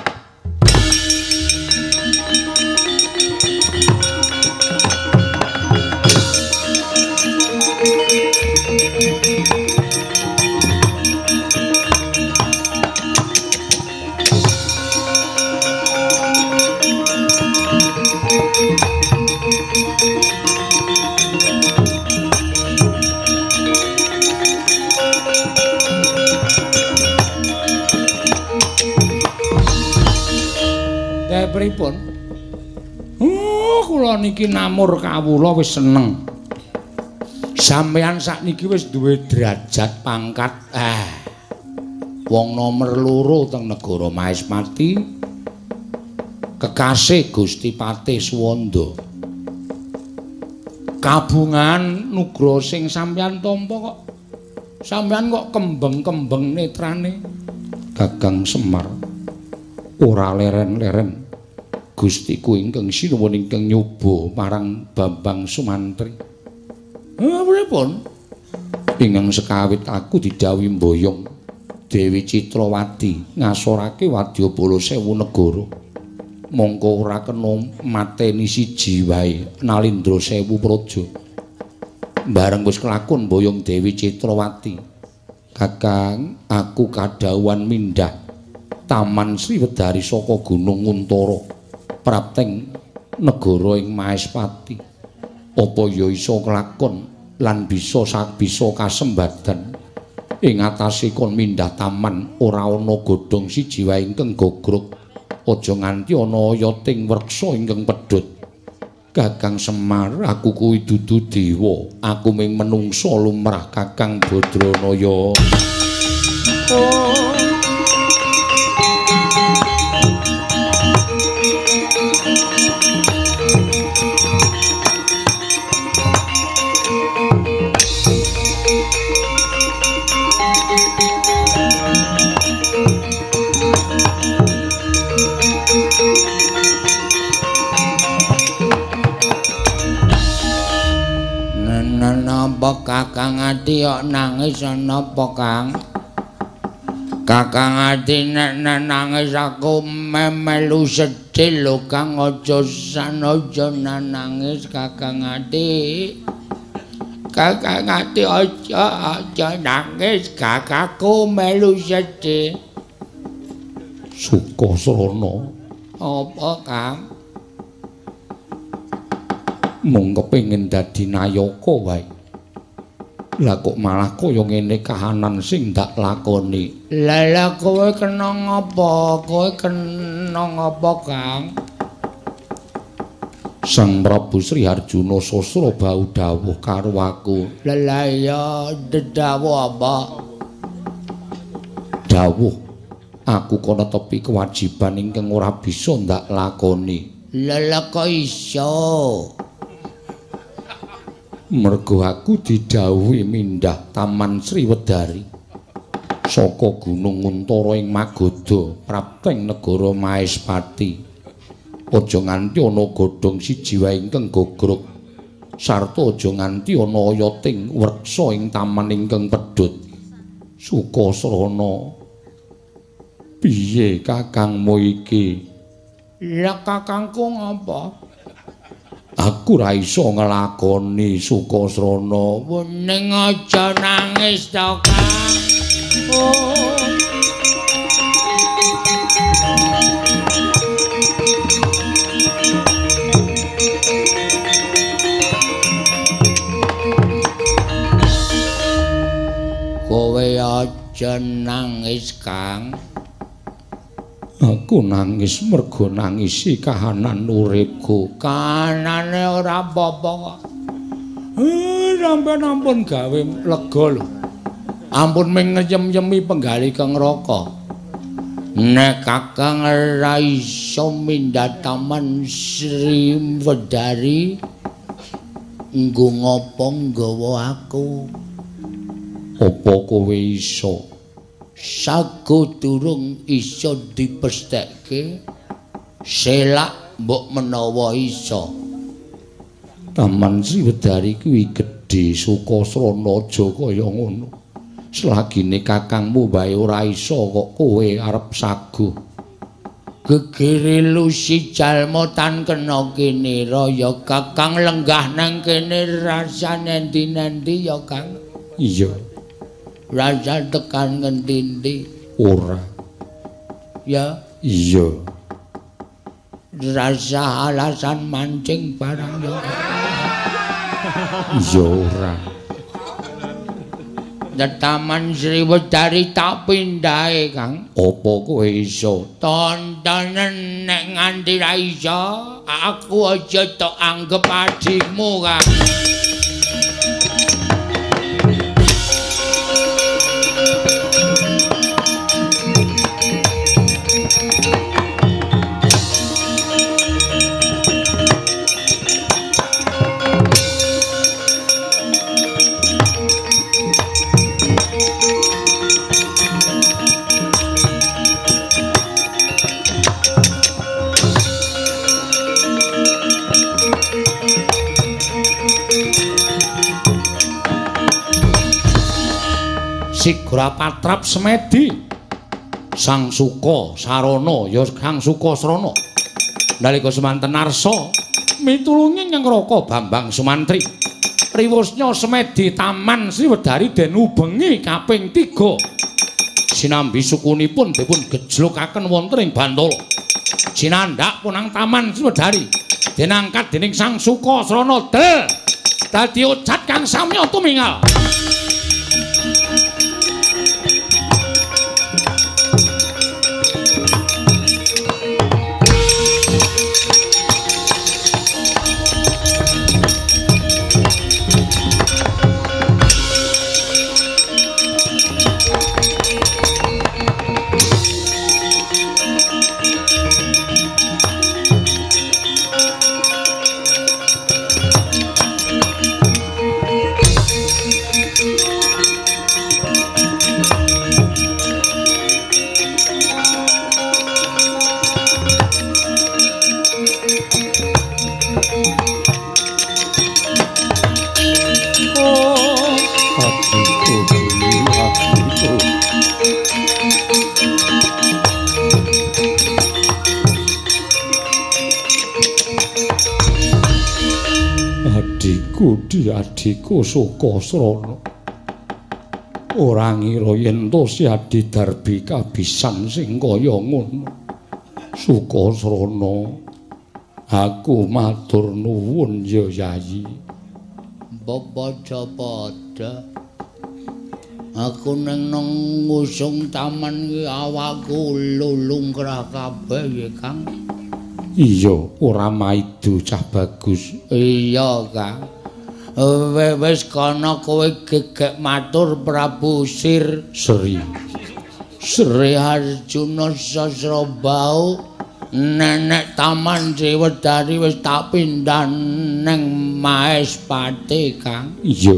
Pripun? Oh, kula niki namur kawula wis seneng. Sampeyan sakniki wis duwe derajat pangkat ah. Wong nomer loro teng negara Maespati. Kekasih Gusti Patih Suwanda. Kabungan nugra sing sampeyan tampa kok. Sampeyan kok kembeng-kembeng netrane. Gagang Semar. Ora leren-leren. Gustiku ingkang sinuwun ingkang nyoba marang Bambang Sumantri. Ah, pripun? Ingkang sekawit aku didhawuhi mboyong Dewi Citrawati ngasorake wadyabala sewu negara. Mongko ora kena mateni siji wae Nalindra sewu praja. Bareng wis kelakon mboyong Dewi Citrawati. Kakang, aku kadhawuhan mindhah Taman Sriwedari saka Gunung Nguntara. Prapteng negara ing Maespati. Apa ya iso kelakon lan bisa sak bisa kasembadan ing atase kon mindah taman ora ana godhong siji wae ingkang gogrok. Aja nganti ana oyoting wreksa ingkang pedhot. Kakang Semar, aku kuwi dudu dewa, aku mung menungsa lumrah Kakang Badranaya. Oh. Napa Kakang Ati kok nangis napa Kang? Kakang Ati nek nangis aku memelu sedih lho Kang, aja sanoja nangis Kakang Ati. Kakang Ati aja aja nangis, kakakku melu sedih. Sukasrana. Apa Kang? Mung kepengin dadi nayaka wae. Lah kok malah kaya ngene kahanan sing ndak lakoni. Lah lah kowe kena ngapa? Kowe kena ngapa, Kang? Sang Prabu Sri Harjuna sasra bau dawuh karo aku. Lah ya dedawuh apa? Dawuh aku kono tepi kewajiban ingkang ora bisa ndak lakoni. Lah kok iso? Mergo aku didhawuhi mindah Taman Sriwedari saka Gunung Untara ing Magoda prapteng negara Maespati. Aja nganti ana godhong siji wae ingkang gogrok sarta aja nganti ana oyoting wreksa ing taman ingkang pedhot. Sukasrana. Piye kakangmu iki? Lah kakangku ngapa? Aku ra iso nglakoni Sukasrana. Ning aja nangis to, Kang. Oh. Kowe aja nangis, Kang. Aku nangis mergo nangisi kahanan uripku. Kahanane ora apa-apa kok. Eh, sampeyan ampun gawe lega lho. Ampun ming ngeyem-yemi penggali kang raka. Nek Kakang ora iso mindhat Taman Sriwedari, nggo ngopo nggawa aku? Apa kowe iso? Sago durung iso dipesthekke, selak mbok menawa iso. Taman Sriwedari kuwi gedhe Sukasrana aja kaya ngono. Selagine kakangmu wae ora iso kok kowe arep saguh. Gegere lusi jalma tan kena kene ya Kakang lenggah nang kene rasane endi-endi ya Kang. Iya. Rasa tekan ngendi-endi? Ora. Ya? Iya. Rasa alasan mancing barang ya. Iya ora. Taman Sriwedari tak pindahe, Kang. Apa kowe iso? Tontonen nek nganti ra iso, aku aja tok anggap adikmu, Kang. Sigra patrap semedi Sang Suka Sarana ya Sang Sukasrana nalika semanten arsa mitulungi Nyang Raka Bambang Sumantri riwusnya semedi Taman Sriwedari den ubengi kaping tiga sinambi sukunipun dipun gejlokaken wonten ing Bantala jinandhak punang Taman Sriwedari dinangkat dening Sang Sukasrana del dadi ocat kang samya tumingal. Adhiku Sukasrana ora ngira yen to si Adi Darbi kabisan sing kaya ngono. Sukasrana aku matur nuwun ya Yayi. Padha-padha aku nang nang ngusung taman ki awakku lulung krah kabeh ya Kang. Iya, ora maido cah bagus. Iya Kang. Wis kana kowe gegek matur Prabu Sir Sri Sri Arjuna Sasrabau nenek taman Sriwedari wis tak pindhah neng Maespati Kang. Iya.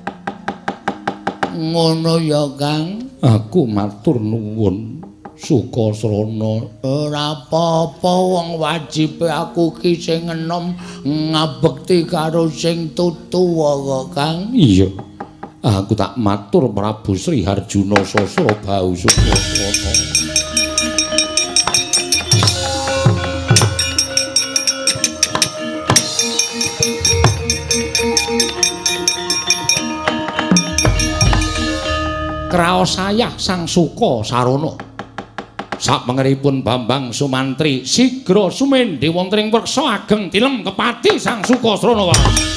Ngono ya Kang. Aku matur nuwun Sukasrana. Ora apa-apa wong wajibe aku ki sing enom ngabekti karo sing tutuwa kok Kang. Iya. Aku tak matur Prabu Sri Harjuna Sasrabau Sukasrana. Kraos sayah Sang Sukasarana. Sapangeripun Bambang Sumantri sigra sumendhe wonten ing werksa ageng tilem kepati Sang Sukasrana.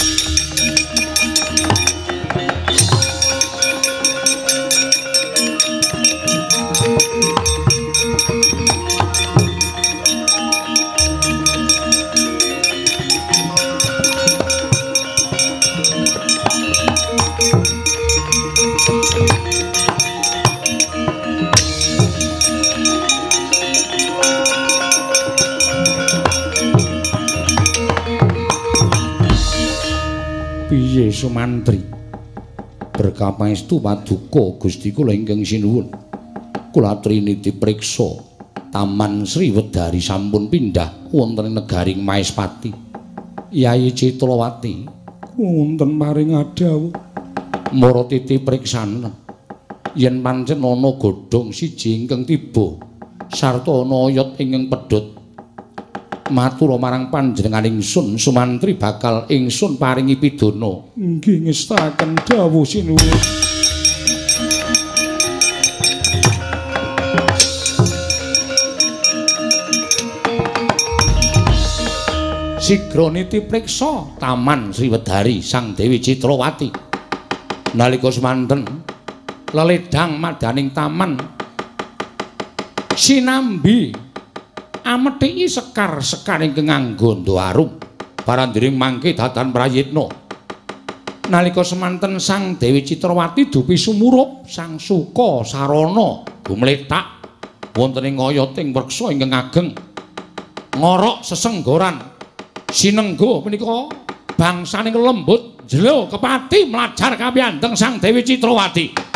Piye Sumantri? Berkah pangestu paduka Gusti kula ingkang sinuwun. Kula triniti priksa Taman Sriwedari sampun pindah wonten ing negaring Maespati. Yayi Citlawati wonten maring adhawu mara titi priksanen yen pancen ana godhong siji ingkang tiba sarta ana oyot ingkang pedhot. Matur marang panjenengan ingsun Sumantri bakal ingsun paringi pidana. Nggih ngestaken dawuh sinuwun. Sigra niti priksa Taman Sriwedari Sang Dewi Citlawati. Nalika semanten leledang madaning taman sinambi amethiki sekar-sekar ingkang nganggo ndawarum parandiring mangke datan prayitna. Nalika semanten Sang Dewi Citlawati dupi sumurup Sang Sukasarana gumletak wonten ing oyoting werksa ingkang ageng ngorok sesenggoran sinenggo menika bangsaning lembut jelo kepati mlajar kapianteng Sang Dewi Citlawati.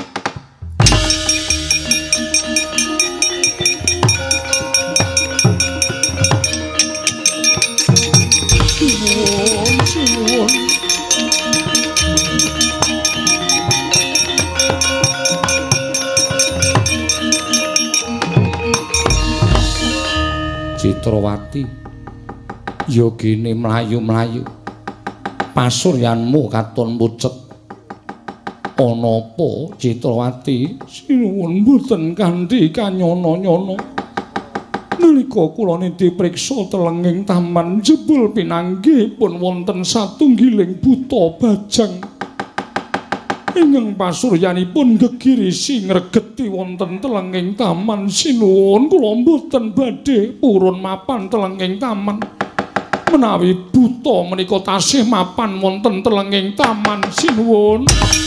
Citlawati ya gene mlayu-mlayu pasuryanmu katon pucet ana apa Citlawati sinuwun mboten kanthi kanyana-nyana Nalika kula nindhi priksa telenging taman jebul pinanggihipun wonten satunggiling buta bajang ingkang pasuryanipun gegirisi ngregeti wonten telenging taman. Sinuwun kula mboten badhe purun mapan telenging taman menawi buta menika tasih mapan wonten telenging taman. Sinuwun.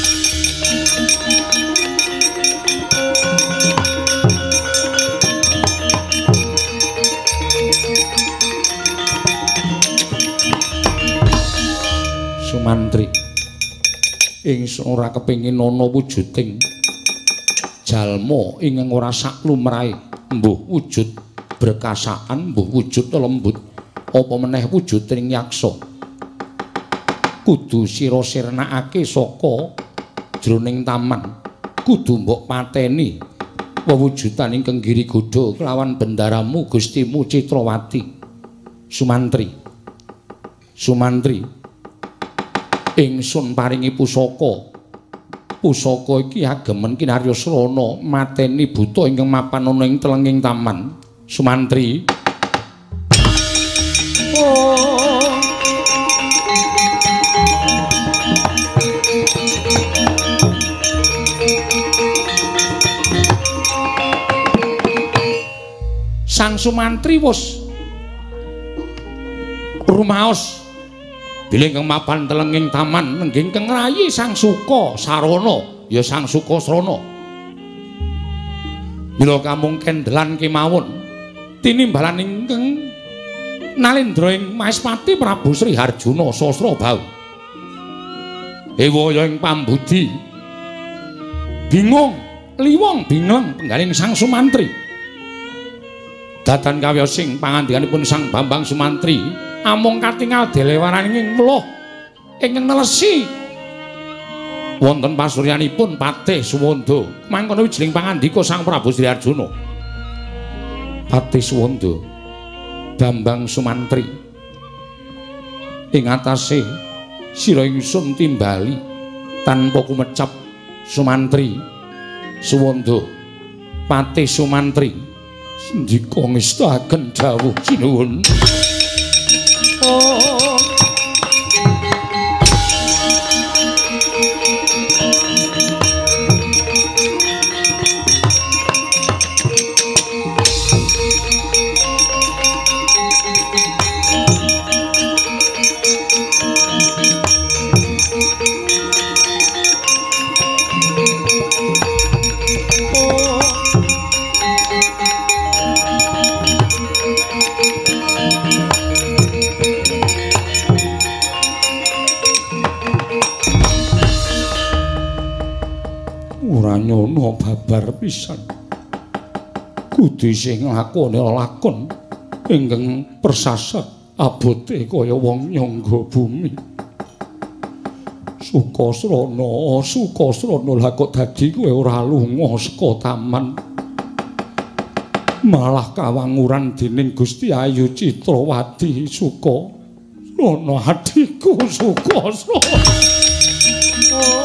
Sumantri, ingsun ora kepengin ana wujuding jalma ingkang ora saklumrahe, mbuh wujud berkasaan, mbuh wujud lembut, apa meneh wujuding yaksa. Kudu sira sirnakake saka jroning taman, kudu mbok pateni wewujudan ingkang Girigoda kelawan bendaramu Gustimu Citrawati. Sumantri, Sumantri, ingsun paringi pusaka. Pusaka iki agemen kinarya srana mateni buta ingkang mapan ana ing telenging taman. Sumantri. Oh. Sang Sumantri wis rumaos bilih kang mapan telenging taman nengging kang rayi Sang Suka Sarana ya Sang Sukasrana. Mila kamungken delan kemawon tinimbalan ingkang nalendra ing Maespati Prabu Sri Harjuna Sasrabau. Ewaya ing pambudi bingung liwong bingleng penggaling Sang Sumantri. Dadan kawiyosing pangandikanipun Sang Bambang Sumantri amung katingal delewaraning weluh ingkang nelesi wonten pasuryanipun Patih Suwanda. Mangkono wijining pangandika Sang Prabu Sri Arjuna. Patih Suwanda, Bambang Sumantri, ing atase sira ingsun timbali tanpa kumecap. Sumantri, Suwanda, Patih Sumantri, sendika ngestaken dawuh sinuwun. Oh. Nyono babar pisan kudu sing nglakoni lakon ingkang persasat abote kaya wong nyangga bumi. Sukasrana, Sukasrana lha kok dadi kowe ora lunga saka taman malah kawanguran dening Gusti Ayu Citrawati. Sukasrana adhiku Sukasrana. Oh.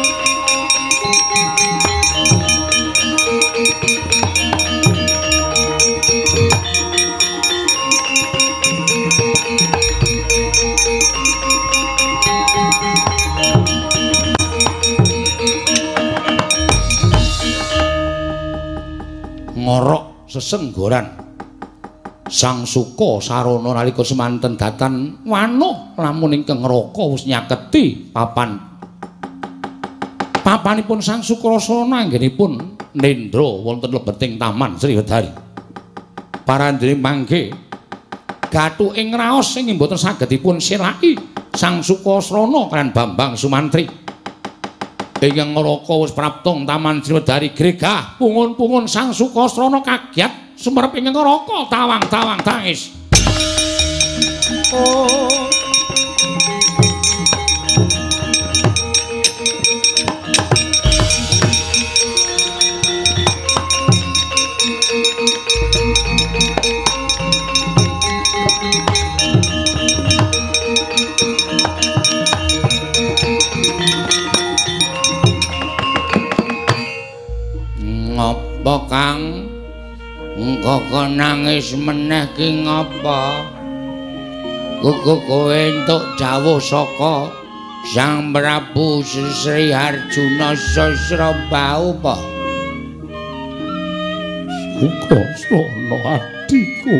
Ngorok sesenggoran Sang Suka Sarana nalika semanten datan wanuh lamun ingkang ngraka wis nyaketi papan papanipun Sang Sukrasana anggenipun nendra wonten lebeting taman Sriwedari. Parandene mangke gathu ing raos sing mboten saged dipun silaki Sang Sukasrana kaliyan Bambang Sumantri. Ingkang ngraka wis praptong taman Sriwedari gregah pungun-pungun Sang Sukasrana kagiat sumerep ing ngraka tawang-tawang tangis. Oh. Ngapa kang engko Kok nangis meneh ki ngapa? Kok kowe entuk dawuh saka Sang Prabu Sri Arjuna Sasrabau apa? Sukrasana adhiku.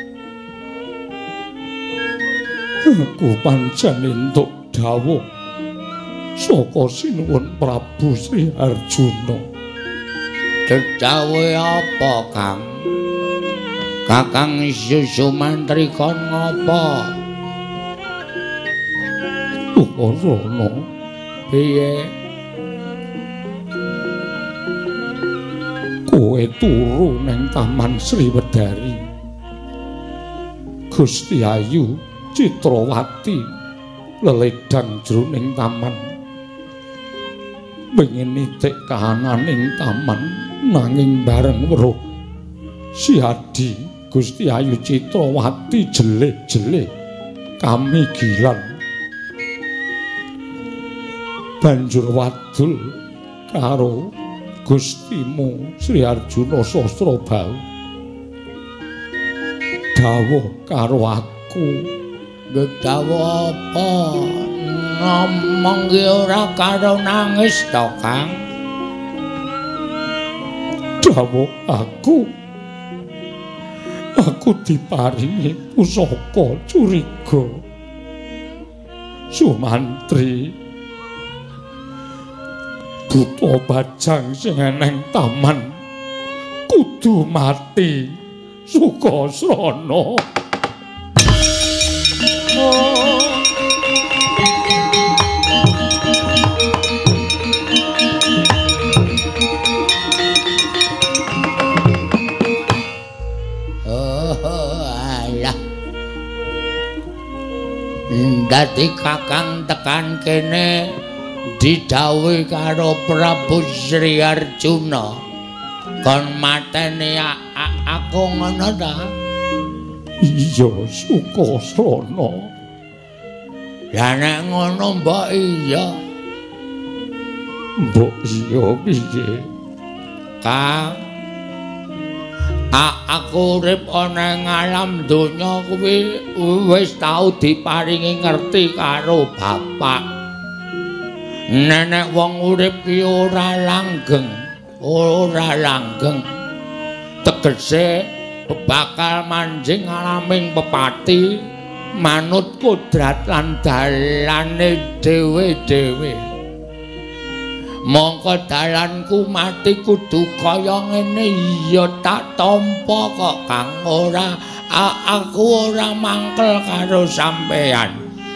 Aku pancen entuk dawuh saka Sinuwun Prabu Sri Arjuna. Dawuhe apa, Kang? Kakang Susumantri kon ngapa? Sukrasana piye? Kowe turu nang Taman Sriwedari. Gusti Ayu Citrawati leledang jroning taman. Pengen nitik kahananing taman nanging bareng weruh Si Adi Gusti Ayu Citrawati jeleh-jeleh kamigilan. Banjur wadul karo Gustimu Sri Arjuna Sasrabau. Dawuh karo aku. Dawuh apa? Ngomong ki ora karo nangis to, Kang. Dawuh aku. Aku diparingi pusaka curiga. Sumantri Buta Bajang sing eneng taman kudu mati. Sukasrana. Dadi Kakang tekan kene didhawuhi karo Prabu Sri Arjuna kon mateni aku ngono ta? Iya, Sukasrana. Lah nek ngono mbok iya. Mbok iya piye? Kang, A aku urip ana ing alam donya kuwi wis tau diparingi ngerti karo bapak. Nenek wong urip ki ora langgeng, ora langgeng. Tegese bakal manjing alaming pepati manut kodrat lan dalane dhewe-dhewe. Mongko dalanku mati kudu kaya ngene ya tak tampa kok Kang. Ora aku ora mangkel karo sampeyan.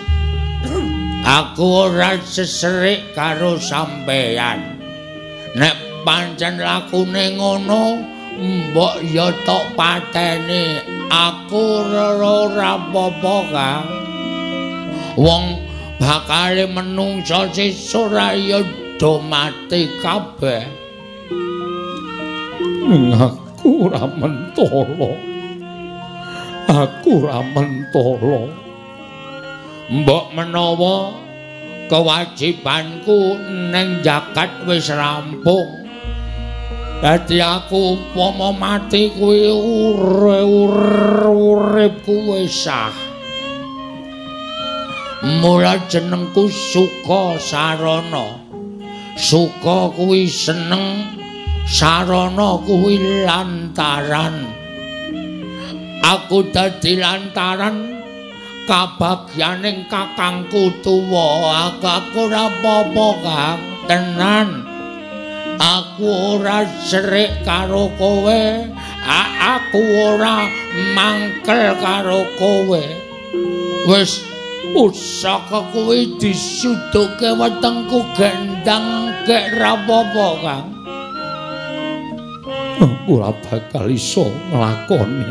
Aku ora seserik karo sampeyan. Nek pancen lakune ngono mbok ya tok pateni. Aku ora apa-apa Kang. Wong bakale menungsa sesuk ora ya do mati kabeh. Aku ora mentala. Aku ora mentala. Mbok menawa kewajibanku ning jagat wis rampung. Dadi aku upama mati kuwi urip-uripku wis sah. Mula jenengku Sukasarana. Suka kuwi seneng, sarana kuwi lantaran. Aku dadi lantaran kabagyaning kakangku tuwa. Aku ora apa-apa Kang, tenan. Aku ora serik karo kowe. Aku ora mangkel karo kowe. Wis pusaka kuwi disuduke wetengku gendang gek rapopo Kang. Ora bakal iso nglakoni.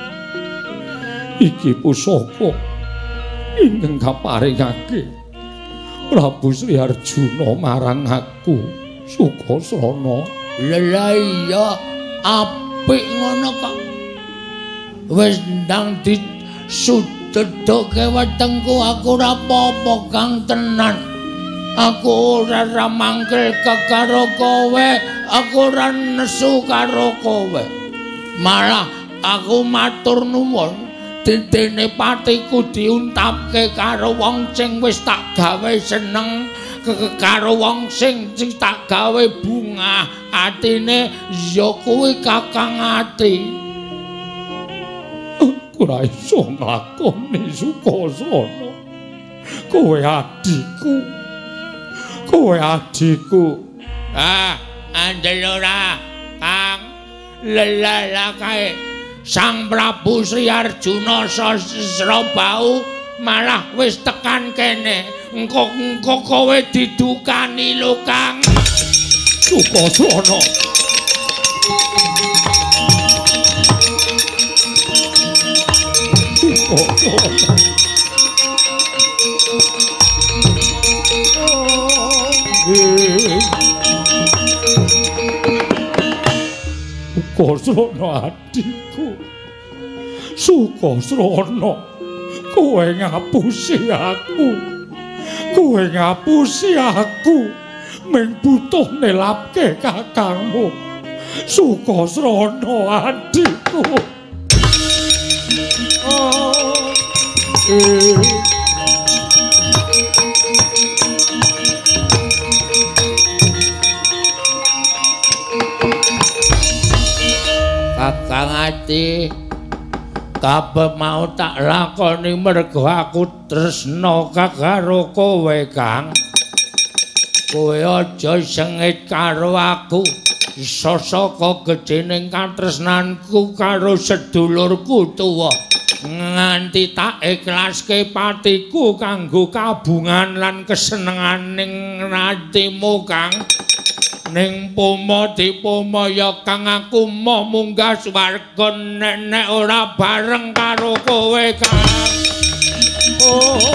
Iki pusaka ingkang kaparingake Prabu Sri Arjuna marang aku, Sukasrana. Lha iya apik ngono kok. Wis ndang disuduke wetengku aku ora apa-apa Kang tenan. Aku ora ramangkel karo kowe, aku ora nesu karo kowe. Malah aku matur nuwun dene patiku diuntapke karo wong sing wis tak gawe seneng karo wong sing sing tak gawe bunga atine ya kuwi Kakang Ati. Aku ora iso nglakoni Sukasana. Kowe adikku. Kowe adikku. Ah, andel ora, Kang. Lelah kae Sang Prabu Sri Arjuna Sasrabau malah wis tekan kene. Engko engko kowe didukani lho, Kang. Sukasana. Sukasana. Sukasana adikku. Sukasana. Kowe ngapusi aku. Kowe ngapusi aku. Ming butuh nelapke kakangmu. Sukasana adikku. Oh. Eh. Kakang Ati, kabeh mau tak lakoni mergo aku tresna karo kowe, Kang. Kowe aja sengit karo aku. Sosok gedhening katresnanku karo sedulurku tuwa. Nganti tak ikhlaske patiku kanggo kabungan lan kesenenganing atimu, Kang. Ning pomo dipomo ya Kang aku mau munggah swarga nek ora bareng karo kowe, Kang. Oh.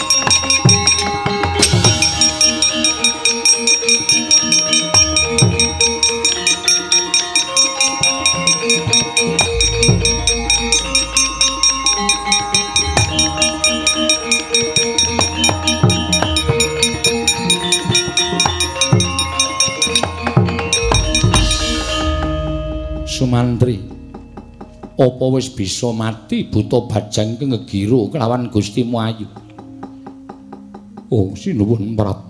Sumantri, apa wis bisa mati buta bajang ki ngegira kelawan Gustimu Ayu? Oh, sinuwun Prabu.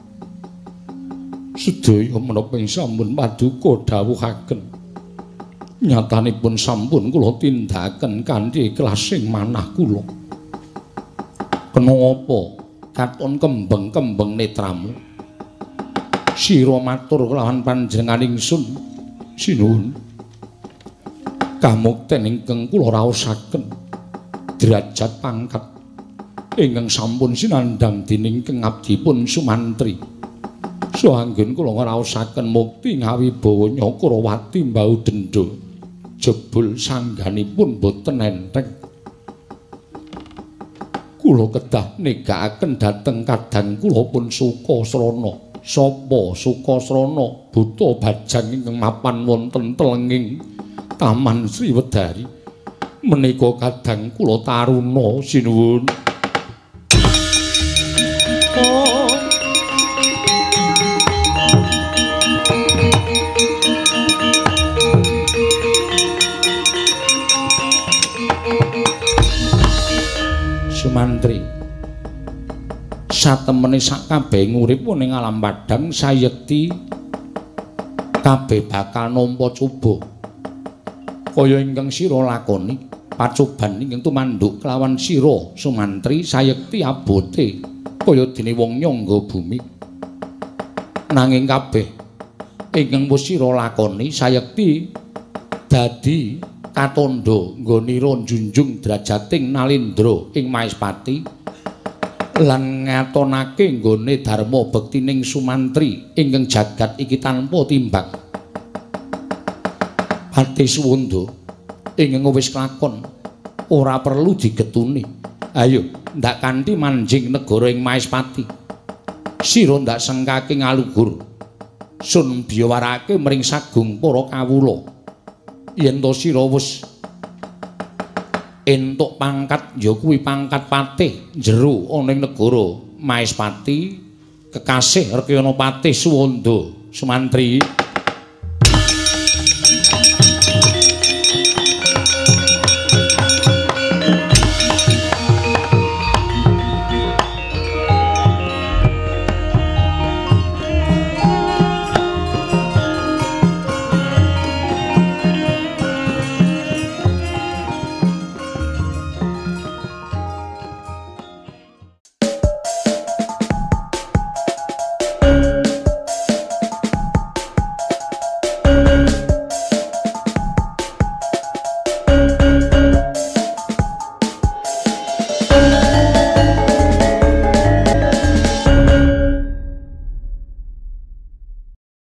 Sedaya menapa sampun paduka dawuhaken. Nyatanipun sampun kula tindakaken kanthi ikhlasing manah kula. Kena apa katon kembeng-kembeng netramu? Sira matur kelawan panjenengan ingsun. Sinuwun. Kamukten ingkang kula raosaken derajat pangkat ingkang sampun sinandhang dening Kang Abdipun Sumantri. Saanggen kula ngraosaken mukti ngawibawa Nyakrawati mbau dendha jebul sangganipun boten enteng. Kula kedah negakaken dhateng kadang kula pun Sukasrana. Sapa Sukasrana buta bajang ingkang mapan wonten telenging Taman Sriwedari menika kadang kula taruna sinuwun. Oh. Sumantri, satemene sakabeh urip ning alam padhang sayekti kabeh bakal nampa coba. Kaya ingkang sira lakoni pacoban ingkang tumanduk kelawan sira Sumantri sayekti abote kaya dene wong nyangga bumi. Nanging kabeh ingkang wis sira lakoni sayekti dadi katandha nggonira njunjung drajating Nalendra ing Maespati lan ngatonake nggone dharma bektining Sumantri ingkang jagat iki tanpa timbang. Ati suwanda ingkang wis kelakon ora perlu digetuni. Ayo ndak kanthi manjing negara ing Maespati. Sira ndak sengkake ngalugur sun biyawarake mring sagung para kawula. Yen to sira wis entuk pangkat ya kuwi pangkat patih jero ana ing negara Maespati kekasih Rekanapati Suwanda Sumantri.